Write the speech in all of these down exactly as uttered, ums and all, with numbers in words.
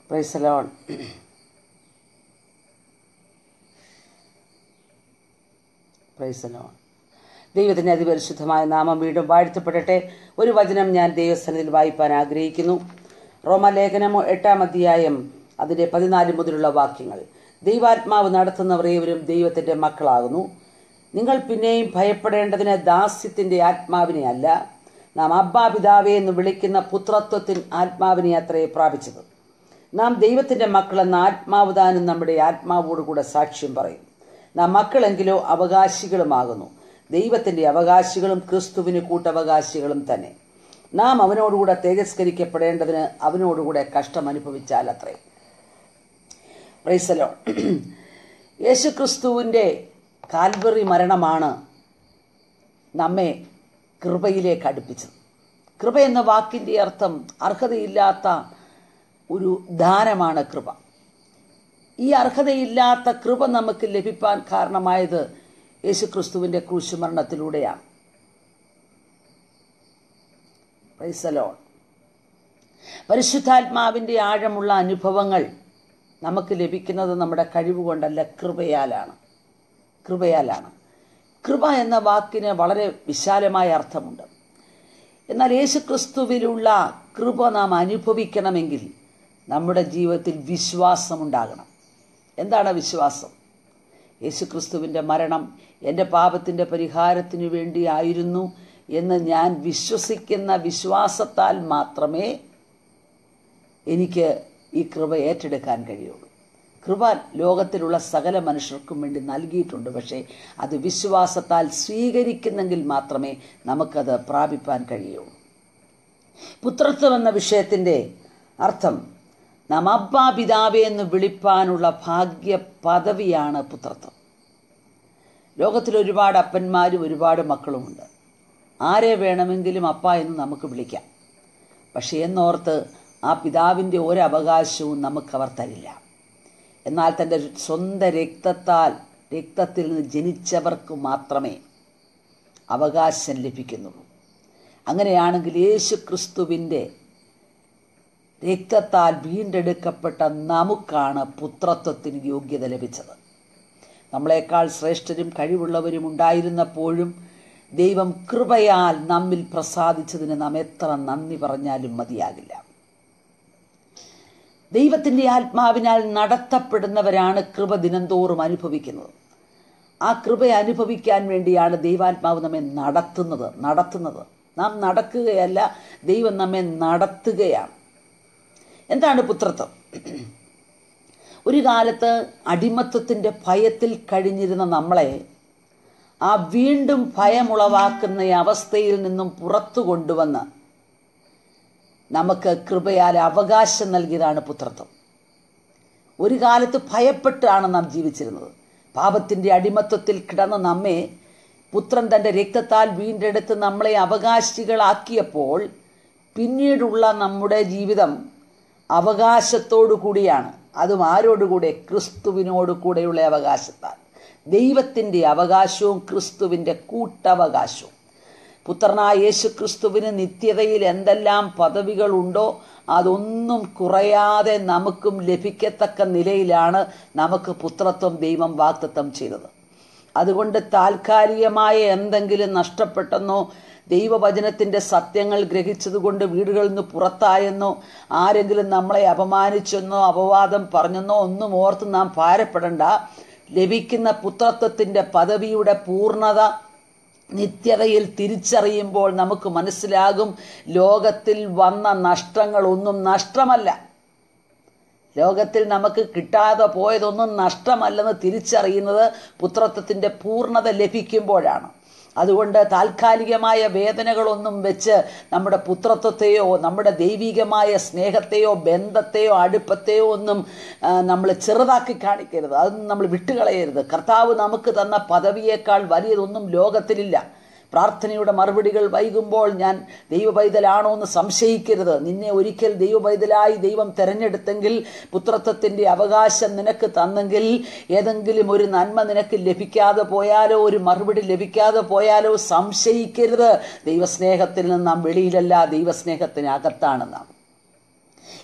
Price the lord. Praise the lord. ദൈവത്തിൻ്റെ അതിപരിശുദ്ധമായ നാമം വീണ്ടും വാഴ്ത്തപ്പെടട്ടെ. ഒരു വചനം ഞാൻ ദൈവസന്നിധിയിൽ വായിപ്പാൻ ആഗ്രഹിക്കുന്നു. റോമലേഖനം എട്ടാം അധ്യായം അതിൻ്റെ പതിനാല് മുതലുള്ള വാക്യങ്ങൾ. ദൈവാത്മാവ് നടത്തുന്നവർ ഏവരും ദൈവത്തിൻ്റെ മക്കളാകുന്നു. നിങ്ങൾ പിന്നെയും ഭയപ്പെടേണ്ടതിന് ദാസ്യത്തിൻ്റെ ആത്മാവിനെ അല്ല, നാം അബ്ബാ പിതാവേ എന്ന് വിളിക്കുന്ന പുത്രത്വത്തിൻ ആത്മാവിനെ അത്രേ പ്രാപിച്ചത്. നാം ദൈവത്തിൻ്റെ മക്കളെന്ന ആത്മാവ് താനും നമ്മുടെ ആത്മാവോടുകൂടെ സാക്ഷ്യം പറയും. നാം മക്കളെങ്കിലോ അവകാശികളുമാകുന്നു, ദൈവത്തിൻ്റെ അവകാശികളും ക്രിസ്തുവിന് കൂട്ടവകാശികളും തന്നെ. നാം അവനോടുകൂടെ തേജസ്കരിക്കപ്പെടേണ്ടതിന് അവനോടുകൂടെ കഷ്ടം അനുഭവിച്ചാൽ അത്രേ. Price the Lord. യേശു ക്രിസ്തുവിൻ്റെ കാൽവറി മരണമാണ് നമ്മെ കൃപയിലേക്ക് അടുപ്പിച്ചത്. കൃപ എന്ന വാക്കിൻ്റെ അർത്ഥം അർഹതയില്ലാത്ത ഒരു ദാനമാണ് കൃപ. ഈ അർഹതയില്ലാത്ത കൃപ നമുക്ക് ലഭിക്കാൻ കാരണമായത് യേശു ക്രിസ്തുവിൻ്റെ ക്രൂശുമരണത്തിലൂടെയാണ്. Price the Lord. പരിശുദ്ധാത്മാവിൻ്റെ ആഴമുള്ള അനുഭവങ്ങൾ നമുക്ക് ലഭിക്കുന്നത് നമ്മുടെ കഴിവുകൊണ്ടല്ല, കൃപയാലാണ്. കൃപയാലാണ്. കൃപ എന്ന വാക്കിന് വളരെ വിശാലമായ അർത്ഥമുണ്ട്. എന്നാൽ യേശു ക്രിസ്തുവിലുള്ള കൃപ നാം അനുഭവിക്കണമെങ്കിൽ നമ്മുടെ ജീവിതത്തിൽ വിശ്വാസമുണ്ടാകണം. എന്താണ് വിശ്വാസം? യേശു ക്രിസ്തുവിൻ്റെ മരണം എൻ്റെ പാപത്തിൻ്റെ പരിഹാരത്തിനു വേണ്ടിയായിരുന്നു എന്ന് ഞാൻ വിശ്വസിക്കുന്ന വിശ്വാസത്താൽ മാത്രമേ എനിക്ക് ഈ കൃപ ഏറ്റെടുക്കാൻ കഴിയുള്ളൂ. കൃപ ലോകത്തിലുള്ള സകല മനുഷ്യർക്കും വേണ്ടി നൽകിയിട്ടുണ്ട്. പക്ഷേ അത് വിശ്വാസത്താൽ സ്വീകരിക്കുന്നെങ്കിൽ മാത്രമേ നമുക്കത് പ്രാപിപ്പാൻ കഴിയുള്ളൂ. പുത്രത്വം എന്ന വിഷയത്തിൻ്റെ അർത്ഥം നാം അബ്ബാ പിതാവേ എന്ന് വിളിപ്പാനുള്ള ഭാഗ്യ പദവിയാണ് പുത്രത്വം. ലോകത്തിൽ ഒരുപാട് അപ്പന്മാരും ഒരുപാട് മക്കളുമുണ്ട്. ആരെ വേണമെങ്കിലും അപ്പ എന്ന് നമുക്ക് വിളിക്കാം. പക്ഷേ എന്നോർത്ത് ആ പിതാവിൻ്റെ ഒരവകാശവും നമുക്കവർ തരില്ല. എന്നാൽ തൻ്റെ സ്വന്തം രക്തത്താൽ രക്തത്തിൽ നിന്ന് ജനിച്ചവർക്ക് മാത്രമേ അവകാശം ലഭിക്കുന്നുള്ളൂ. അങ്ങനെയാണെങ്കിൽ യേശു ക്രിസ്തുവിൻ്റെ രക്തത്താൽ വീണ്ടെടുക്കപ്പെട്ട നമുക്കാണ് പുത്രത്വത്തിന് യോഗ്യത ലഭിച്ചത്. നമ്മളെക്കാൾ ശ്രേഷ്ഠരും കഴിവുള്ളവരും ഉണ്ടായിരുന്നപ്പോഴും ദൈവം കൃപയാൽ നമ്മിൽ പ്രസാദിച്ചതിന് നാം എത്ര നന്ദി പറഞ്ഞാലും മതിയാകില്ല. ദൈവത്തിൻ്റെ ആത്മാവിനാൽ നടത്തപ്പെടുന്നവരാണ് കൃപ ദിനംതോറും അനുഭവിക്കുന്നത്. ആ കൃപ അനുഭവിക്കാൻ വേണ്ടിയാണ് ദൈവാത്മാവ് നമ്മെ നടത്തുന്നത് നടത്തുന്നത് നാം നടക്കുകയല്ല, ദൈവം നമ്മെ നടത്തുകയാണ്. എന്താണ് പുത്രത്വം? ഒരു കാലത്ത് അടിമത്വത്തിൻ്റെ ഭയത്തിൽ കഴിഞ്ഞിരുന്ന നമ്മളെ ആ വീണ്ടും ഭയമുളവാക്കുന്ന അവസ്ഥയിൽ നിന്നും പുറത്തു കൊണ്ടുവന്ന് നമുക്ക് കൃപയാൽ അവകാശം നൽകിയതാണ് പുത്രത്വം. ഒരു കാലത്ത് ഭയപ്പെട്ടാണ് നാം ജീവിച്ചിരുന്നത്. പാപത്തിൻ്റെ അടിമത്വത്തിൽ കിടന്ന് നമ്മെ പുത്രൻ തൻ്റെ രക്തത്താൽ വീണ്ടെടുത്ത് നമ്മളെ അവകാശികളാക്കിയപ്പോൾ പിന്നീടുള്ള നമ്മുടെ ജീവിതം അവകാശത്തോടു കൂടിയാണ്. അതും ആരോടുകൂടെ? ക്രിസ്തുവിനോട് കൂടെയുള്ള അവകാശത്താൽ. ദൈവത്തിൻ്റെ അവകാശവും ക്രിസ്തുവിൻ്റെ കൂട്ടവകാശവും. പുത്രനായ യേശു ക്രിസ്തുവിന് നിത്യതയിൽ എന്തെല്ലാം പദവികളുണ്ടോ അതൊന്നും കുറയാതെ നമുക്കും ലഭിക്കത്തക്ക നിലയിലാണ് നമുക്ക് പുത്രത്വം ദൈവം വാഗ്ദത്തം ചെയ്തത്. അതുകൊണ്ട് താൽക്കാലികമായ എന്തെങ്കിലും നഷ്ടപ്പെട്ടെന്നോ ദൈവവചനത്തിൻ്റെ സത്യങ്ങൾ ഗ്രഹിച്ചതുകൊണ്ട് വീടുകളിൽ നിന്ന് പുറത്തായെന്നോ ആരെങ്കിലും നമ്മളെ അപമാനിച്ചെന്നോ അപവാദം പറഞ്ഞെന്നോ ഒന്നും ഓർത്ത് നാം ഭാരപ്പെടേണ്ട. ലഭിക്കുന്ന പുത്രത്വത്തിൻ്റെ പദവിയുടെ പൂർണ്ണത നിത്യതയിൽ തിരിച്ചറിയുമ്പോൾ നമുക്ക് മനസ്സിലാകും, ലോകത്തിൽ വന്ന നഷ്ടങ്ങളൊന്നും നഷ്ടമല്ല. ലോകത്തിൽ നമുക്ക് കിട്ടാതെ പോയതൊന്നും നഷ്ടമല്ലെന്ന് തിരിച്ചറിയുന്നത് പുത്രത്വത്തിൻ്റെ പൂർണ്ണത ലഭിക്കുമ്പോഴാണ്. അതുകൊണ്ട് താൽക്കാലികമായ വേദനകളൊന്നും വെച്ച് നമ്മുടെ പുത്രത്വത്തെയോ നമ്മുടെ ദൈവികമായ സ്നേഹത്തെയോ ബന്ധത്തെയോ അടുപ്പത്തെയോ ഒന്നും നമ്മൾ ചെറുതാക്കി കാണിക്കരുത്. അതൊന്നും നമ്മൾ വിട്ടുകളയരുത്. കർത്താവ് നമുക്ക് തന്ന പദവിയേക്കാൾ വലിയതൊന്നും ലോകത്തിലില്ല. പ്രാർത്ഥനയുടെ മറുപടികൾ വൈകുമ്പോൾ ഞാൻ ദൈവപൈതലാണോ എന്ന് സംശയിക്കരുത്. നിന്നെ ഒരിക്കൽ ദൈവപൈതലായി ദൈവം തിരഞ്ഞെടുത്തെങ്കിൽ, പുത്രത്വത്തിൻ്റെ അവകാശം നിനക്ക് തന്നെങ്കിൽ, ഏതെങ്കിലും ഒരു നന്മ നിനക്ക് ലഭിക്കാതെ പോയാലോ ഒരു മറുപടി ലഭിക്കാതെ പോയാലോ സംശയിക്കരുത്. ദൈവസ്നേഹത്തിൽ നിന്ന് നാം വെളിയിലല്ല, ദൈവസ്നേഹത്തിനകത്താണ് നാം.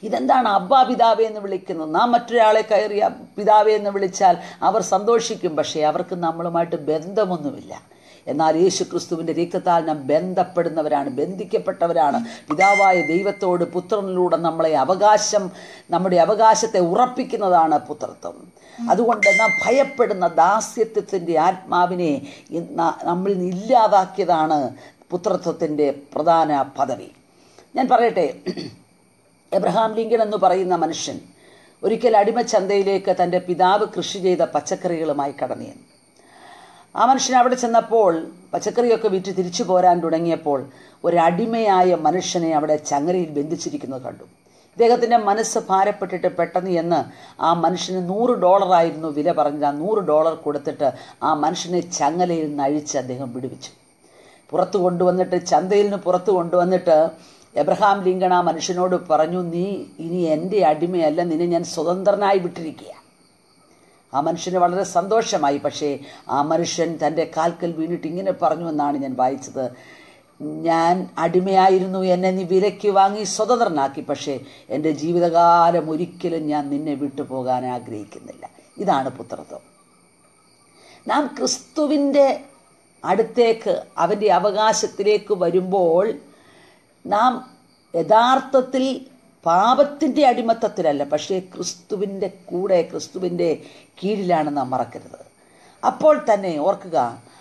ഇതെന്താണ് അബ്ബാ പിതാവേ എന്ന് വിളിക്കുന്നത്? നാം മറ്റൊരാളെ കയറിയ പിതാവേ എന്ന് വിളിച്ചാൽ അവർ സന്തോഷിക്കും, പക്ഷേ അവർക്ക് നമ്മളുമായിട്ട് ബന്ധമൊന്നുമില്ല. എന്നാൽ യേശു ക്രിസ്തുവിൻ്റെ രക്തത്താൽ നാം ബന്ധപ്പെടുന്നവരാണ്, ബന്ധിക്കപ്പെട്ടവരാണ്. പിതാവായ ദൈവത്തോട് പുത്രനിലൂടെ നമ്മളെ അവകാശം നമ്മുടെ അവകാശത്തെ ഉറപ്പിക്കുന്നതാണ് പുത്രത്വം. അതുകൊണ്ട് നാം ഭയപ്പെടുന്ന ദാസ്യത്വത്തിൻ്റെ ആത്മാവിനെ നമ്മളിൽ നിന്ന് ഇല്ലാതാക്കിയതാണ് പുത്രത്വത്തിൻ്റെ പ്രധാന പദവി. ഞാൻ പറയട്ടെ, എബ്രഹാം ലിങ്കൺ എന്ന് പറയുന്ന മനുഷ്യൻ ഒരിക്കൽ അടിമച്ചന്തയിലേക്ക് തൻ്റെ പിതാവ് കൃഷി ചെയ്ത പച്ചക്കറികളുമായി കടന്നു. ആ മനുഷ്യൻ അവിടെ ചെന്നപ്പോൾ പച്ചക്കറിയൊക്കെ വിറ്റ് തിരിച്ചു പോരാൻ തുടങ്ങിയപ്പോൾ ഒരടിമയായ മനുഷ്യനെ അവിടെ ചങ്ങലയിൽ ബന്ധിച്ചിരിക്കുന്നത് കണ്ടു. ഇദ്ദേഹത്തിൻ്റെ മനസ്സ് ഭാരപ്പെട്ടിട്ട് പെട്ടെന്ന് എന്ന് ആ മനുഷ്യന് നൂറ് ഡോളറായിരുന്നു വില പറഞ്ഞത്. ആ നൂറ് ഡോളർ കൊടുത്തിട്ട് ആ മനുഷ്യനെ ചങ്ങലയിൽ നിന്ന് അഴിച്ച് അദ്ദേഹം വിടുവിച്ചു. പുറത്തു കൊണ്ടുവന്നിട്ട് ചന്തയിൽ നിന്ന് പുറത്തു കൊണ്ടുവന്നിട്ട് എബ്രഹാം ലിങ്കൺ ആ മനുഷ്യനോട് പറഞ്ഞു, നീ ഇനി എൻ്റെ അടിമയല്ല, നിന്നെ ഞാൻ സ്വതന്ത്രനായി വിട്ടിരിക്കുക. ആ മനുഷ്യന് വളരെ സന്തോഷമായി. പക്ഷേ ആ മനുഷ്യൻ തൻ്റെ കാൽക്കൽ വീണിട്ട് ഇങ്ങനെ പറഞ്ഞു എന്നാണ് ഞാൻ വായിച്ചത്, ഞാൻ അടിമയായിരുന്നു, എന്നെ നീ വിലയ്ക്ക് വാങ്ങി സ്വതന്ത്രനാക്കി, പക്ഷേ എൻ്റെ ജീവിതകാലം ഒരിക്കലും ഞാൻ നിന്നെ വിട്ടുപോകാൻ ആഗ്രഹിക്കുന്നില്ല. ഇതാണ് പുത്രത്വം. നാം ക്രിസ്തുവിൻ്റെ അടുത്തേക്ക്, അവൻ്റെ അവകാശത്തിലേക്ക് വരുമ്പോൾ നാം യഥാർത്ഥത്തിൽ പാപത്തിൻ്റെ അടിമത്തത്തിലല്ല, പക്ഷേ ക്രിസ്തുവിൻ്റെ കൂടെ, ക്രിസ്തുവിൻ്റെ കീഴിലാണ് നാം മറക്കരുത്. അപ്പോൾ തന്നെ ഓർക്കുക,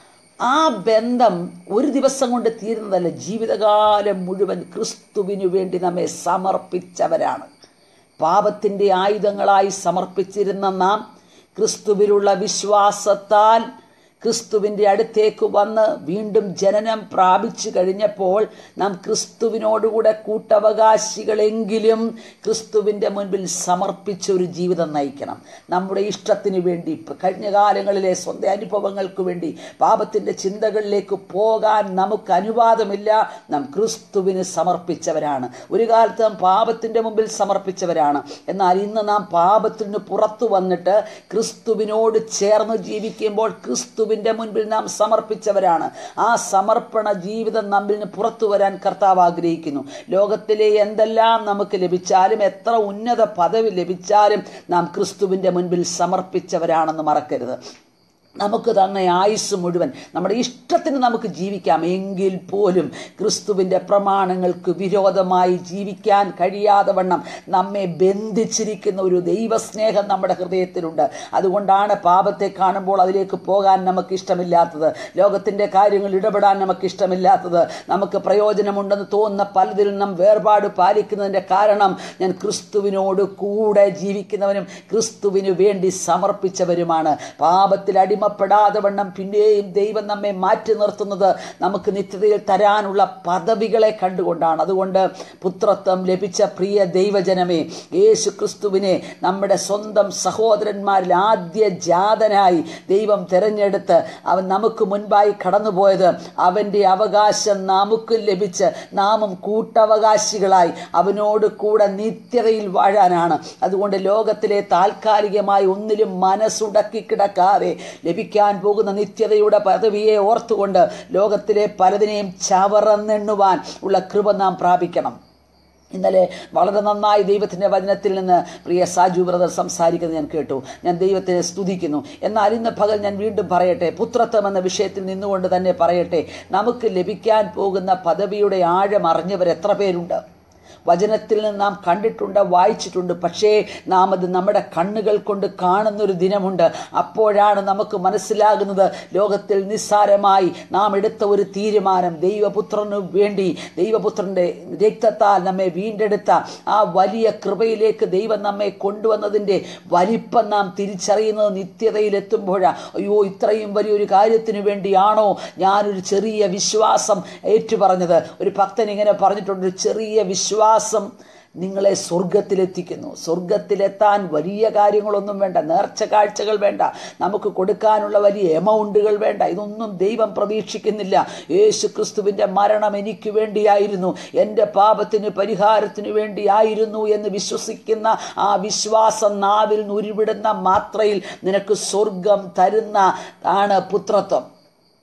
ആ ബന്ധം ഒരു ദിവസം കൊണ്ട് തീരുന്നതല്ല, ജീവിതകാലം മുഴുവൻ ക്രിസ്തുവിനു വേണ്ടി നമ്മെ സമർപ്പിച്ചവരാണ്. പാപത്തിൻ്റെ ആയുധങ്ങളായി സമർപ്പിച്ചിരുന്ന നാം ക്രിസ്തുവിലുള്ള വിശ്വാസത്താൽ ക്രിസ്തുവിൻ്റെ അടുത്തേക്ക് വന്ന് വീണ്ടും ജനനം പ്രാപിച്ചു കഴിഞ്ഞപ്പോൾ നാം ക്രിസ്തുവിനോടുകൂടെ കൂട്ടവകാശികളെങ്കിലും ക്രിസ്തുവിൻ്റെ മുൻപിൽ സമർപ്പിച്ച ഒരു ജീവിതം നയിക്കണം. നമ്മുടെ ഇഷ്ടത്തിന് വേണ്ടി, കഴിഞ്ഞ കാലങ്ങളിലെ സ്വന്തം അനുഭവങ്ങൾക്ക് വേണ്ടി പാപത്തിൻ്റെ ചിന്തകളിലേക്ക് പോകാൻ നമുക്ക് അനുവാദമില്ല. നാം ക്രിസ്തുവിന് സമർപ്പിച്ചവരാണ്. ഒരു കാലത്ത് നാം പാപത്തിൻ്റെ മുമ്പിൽ സമർപ്പിച്ചവരാണ്. എന്നാൽ ഇന്ന് നാം പാപത്തിൽ നിന്ന് പുറത്തു വന്നിട്ട് ക്രിസ്തുവിനോട് ചേർന്ന് ജീവിക്കുമ്പോൾ ക്രിസ്തു മുൻപിൽ നാം സമർപ്പിച്ചവരാണ്. ആ സമർപ്പണ ജീവിതം നമ്മിൽ നിന്ന് പുറത്തു വരാൻ കർത്താവ് ആഗ്രഹിക്കുന്നു. ലോകത്തിലെ എന്തെല്ലാം നമുക്ക് ലഭിച്ചാലും, എത്ര ഉന്നത പദവി ലഭിച്ചാലും നാം ക്രിസ്തുവിൻ്റെ മുൻപിൽ സമർപ്പിച്ചവരാണെന്ന് മറക്കരുത്. നമുക്ക് തന്നെ ആയുസ് മുഴുവൻ നമ്മുടെ ഇഷ്ടത്തിന് നമുക്ക് ജീവിക്കാം, എങ്കിൽ പോലും ക്രിസ്തുവിൻ്റെ പ്രമാണങ്ങൾക്ക് വിരോധമായി ജീവിക്കാൻ കഴിയാതെ വണ്ണം നമ്മെ ബന്ധിച്ചിരിക്കുന്ന ഒരു ദൈവസ്നേഹം നമ്മുടെ ഹൃദയത്തിലുണ്ട്. അതുകൊണ്ടാണ് പാപത്തെ കാണുമ്പോൾ അതിലേക്ക് പോകാൻ നമുക്ക് ഇഷ്ടമില്ലാത്തത്, ലോകത്തിൻ്റെ കാര്യങ്ങൾ ഇടപെടാൻ നമുക്ക് ഇഷ്ടമില്ലാത്തത്. നമുക്ക് പ്രയോജനമുണ്ടെന്ന് തോന്നുന്ന പലതിലും നാം വേർപാട് പാലിക്കുന്നതിൻ്റെ കാരണം ഞാൻ ക്രിസ്തുവിനോട് കൂടെ ജീവിക്കുന്നവനും ക്രിസ്തുവിന് വേണ്ടി സമർപ്പിച്ചവരുമാണ്. പാപത്തിൽ അടിമ പ്പെടാതെ വണ്ണം പിന്നെയും ദൈവം നമ്മെ മാറ്റി നിർത്തുന്നത് നമുക്ക് നിത്യതയിൽ തരാനുള്ള പദവികളെ കണ്ടുകൊണ്ടാണ്. അതുകൊണ്ട് പുത്രത്വം ലഭിച്ച പ്രിയ ദൈവജനമേ, യേശു ക്രിസ്തുവിനെ നമ്മുടെ സ്വന്തം സഹോദരന്മാരിൽ ആദ്യ ജാതനായി ദൈവം തിരഞ്ഞെടുത്ത് അവൻ നമുക്ക് മുൻപായി കടന്നുപോയത് അവൻ്റെ അവകാശം നമുക്കും ലഭിച്ച് നാമും കൂട്ടവകാശികളായി അവനോട് കൂടെ നിത്യതയിൽ വാഴാനാണ്. അതുകൊണ്ട് ലോകത്തിലെ താൽക്കാലികമായി ഒന്നിലും മനസ്സുടക്കി കിടക്കാതെ ലഭിക്കാൻ പോകുന്ന നിത്യതയുടെ പദവിയെ ഓർത്തുകൊണ്ട് ലോകത്തിലെ പലതിനെയും ചവറന്നെണ്ണുവാൻ ഉള്ള കൃപ നാം പ്രാപിക്കണം. ഇന്നലെ വളരെ നന്നായി ദൈവത്തിൻ്റെ വചനത്തിൽ നിന്ന് പ്രിയ സാജു ബ്രദർ സംസാരിക്കുന്നത് ഞാൻ കേട്ടു. ഞാൻ ദൈവത്തെ സ്തുതിക്കുന്നു. എന്നാൽ ഇന്ന് പകൽ ഞാൻ വീണ്ടും പറയട്ടെ, പുത്രത്വം എന്ന വിഷയത്തിൽ നിന്നുകൊണ്ട് തന്നെ പറയട്ടെ, നമുക്ക് ലഭിക്കാൻ പോകുന്ന പദവിയുടെ ആഴം അറിഞ്ഞവർ എത്ര പേരുണ്ട്? വചനത്തിൽ നിന്ന് നാം കണ്ടിട്ടുണ്ട്, വായിച്ചിട്ടുണ്ട്. പക്ഷേ നാം അത് നമ്മുടെ കണ്ണുകൾ കൊണ്ട് കാണുന്നൊരു ദിനമുണ്ട്. അപ്പോഴാണ് നമുക്ക് മനസ്സിലാകുന്നത് ലോകത്തിൽ നിസ്സാരമായി നാം എടുത്ത ഒരു തീരുമാനം, ദൈവപുത്രനു വേണ്ടി ദൈവപുത്രൻ്റെ രക്തത്താൽ നമ്മെ വീണ്ടെടുത്ത ആ വലിയ കൃപയിലേക്ക് ദൈവം നമ്മെ കൊണ്ടുവന്നതിൻ്റെ വലിപ്പം നാം തിരിച്ചറിയുന്നത് നിത്യതയിലെത്തുമ്പോഴാണ്. അയ്യോ, ഇത്രയും വലിയൊരു കാര്യത്തിന് വേണ്ടിയാണോ ഞാനൊരു ചെറിയ വിശ്വാസം ഏറ്റുപറഞ്ഞത്? ഒരു ഭക്തൻ ഇങ്ങനെ പറഞ്ഞിട്ടുണ്ട്, ഒരു ചെറിയ വിശ്വാസം നിങ്ങളെ സ്വർഗത്തിലെത്തിക്കുന്നു. സ്വർഗത്തിലെത്താൻ വലിയ കാര്യങ്ങളൊന്നും വേണ്ട, നേർച്ച കാഴ്ചകൾ വേണ്ട, നമുക്ക് കൊടുക്കാനുള്ള വലിയ എമൗണ്ടുകൾ വേണ്ട. ഇതൊന്നും ദൈവം പ്രതീക്ഷിക്കുന്നില്ല. യേശു ക്രിസ്തുവിൻ്റെ മരണം എനിക്ക് വേണ്ടിയായിരുന്നു, എൻ്റെ പാപത്തിന് പരിഹാരത്തിന് വേണ്ടിയായിരുന്നു എന്ന് വിശ്വസിക്കുന്ന ആ വിശ്വാസം നാവിൽ നിന്ന് ഉരുവിടുന്ന മാത്രയിൽ നിനക്ക് സ്വർഗം തരുന്ന ആണ് പുത്രത്വം.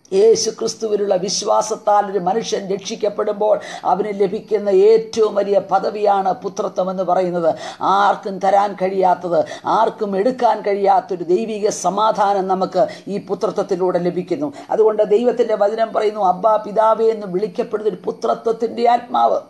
യേശു ക്രിസ്തുവിലുള്ള വിശ്വാസത്താൽ ഒരു മനുഷ്യൻ രക്ഷിക്കപ്പെടുമ്പോൾ അവന് ലഭിക്കുന്ന ഏറ്റവും വലിയ പദവിയാണ് പുത്രത്വം എന്ന് പറയുന്നത്. ആർക്കും തരാൻ കഴിയാത്തത്, ആർക്കും എടുക്കാൻ കഴിയാത്തൊരു ദൈവിക സമാധാനം നമുക്ക് ഈ പുത്രത്വത്തിലൂടെ ലഭിക്കുന്നു. അതുകൊണ്ട് ദൈവത്തിൻ്റെ വചനം പറയുന്നു, അബ്ബാ പിതാവേ എന്ന് വിളിക്കപ്പെടുന്ന ഒരു പുത്രത്വത്തിൻ്റെ ആത്മാവ്.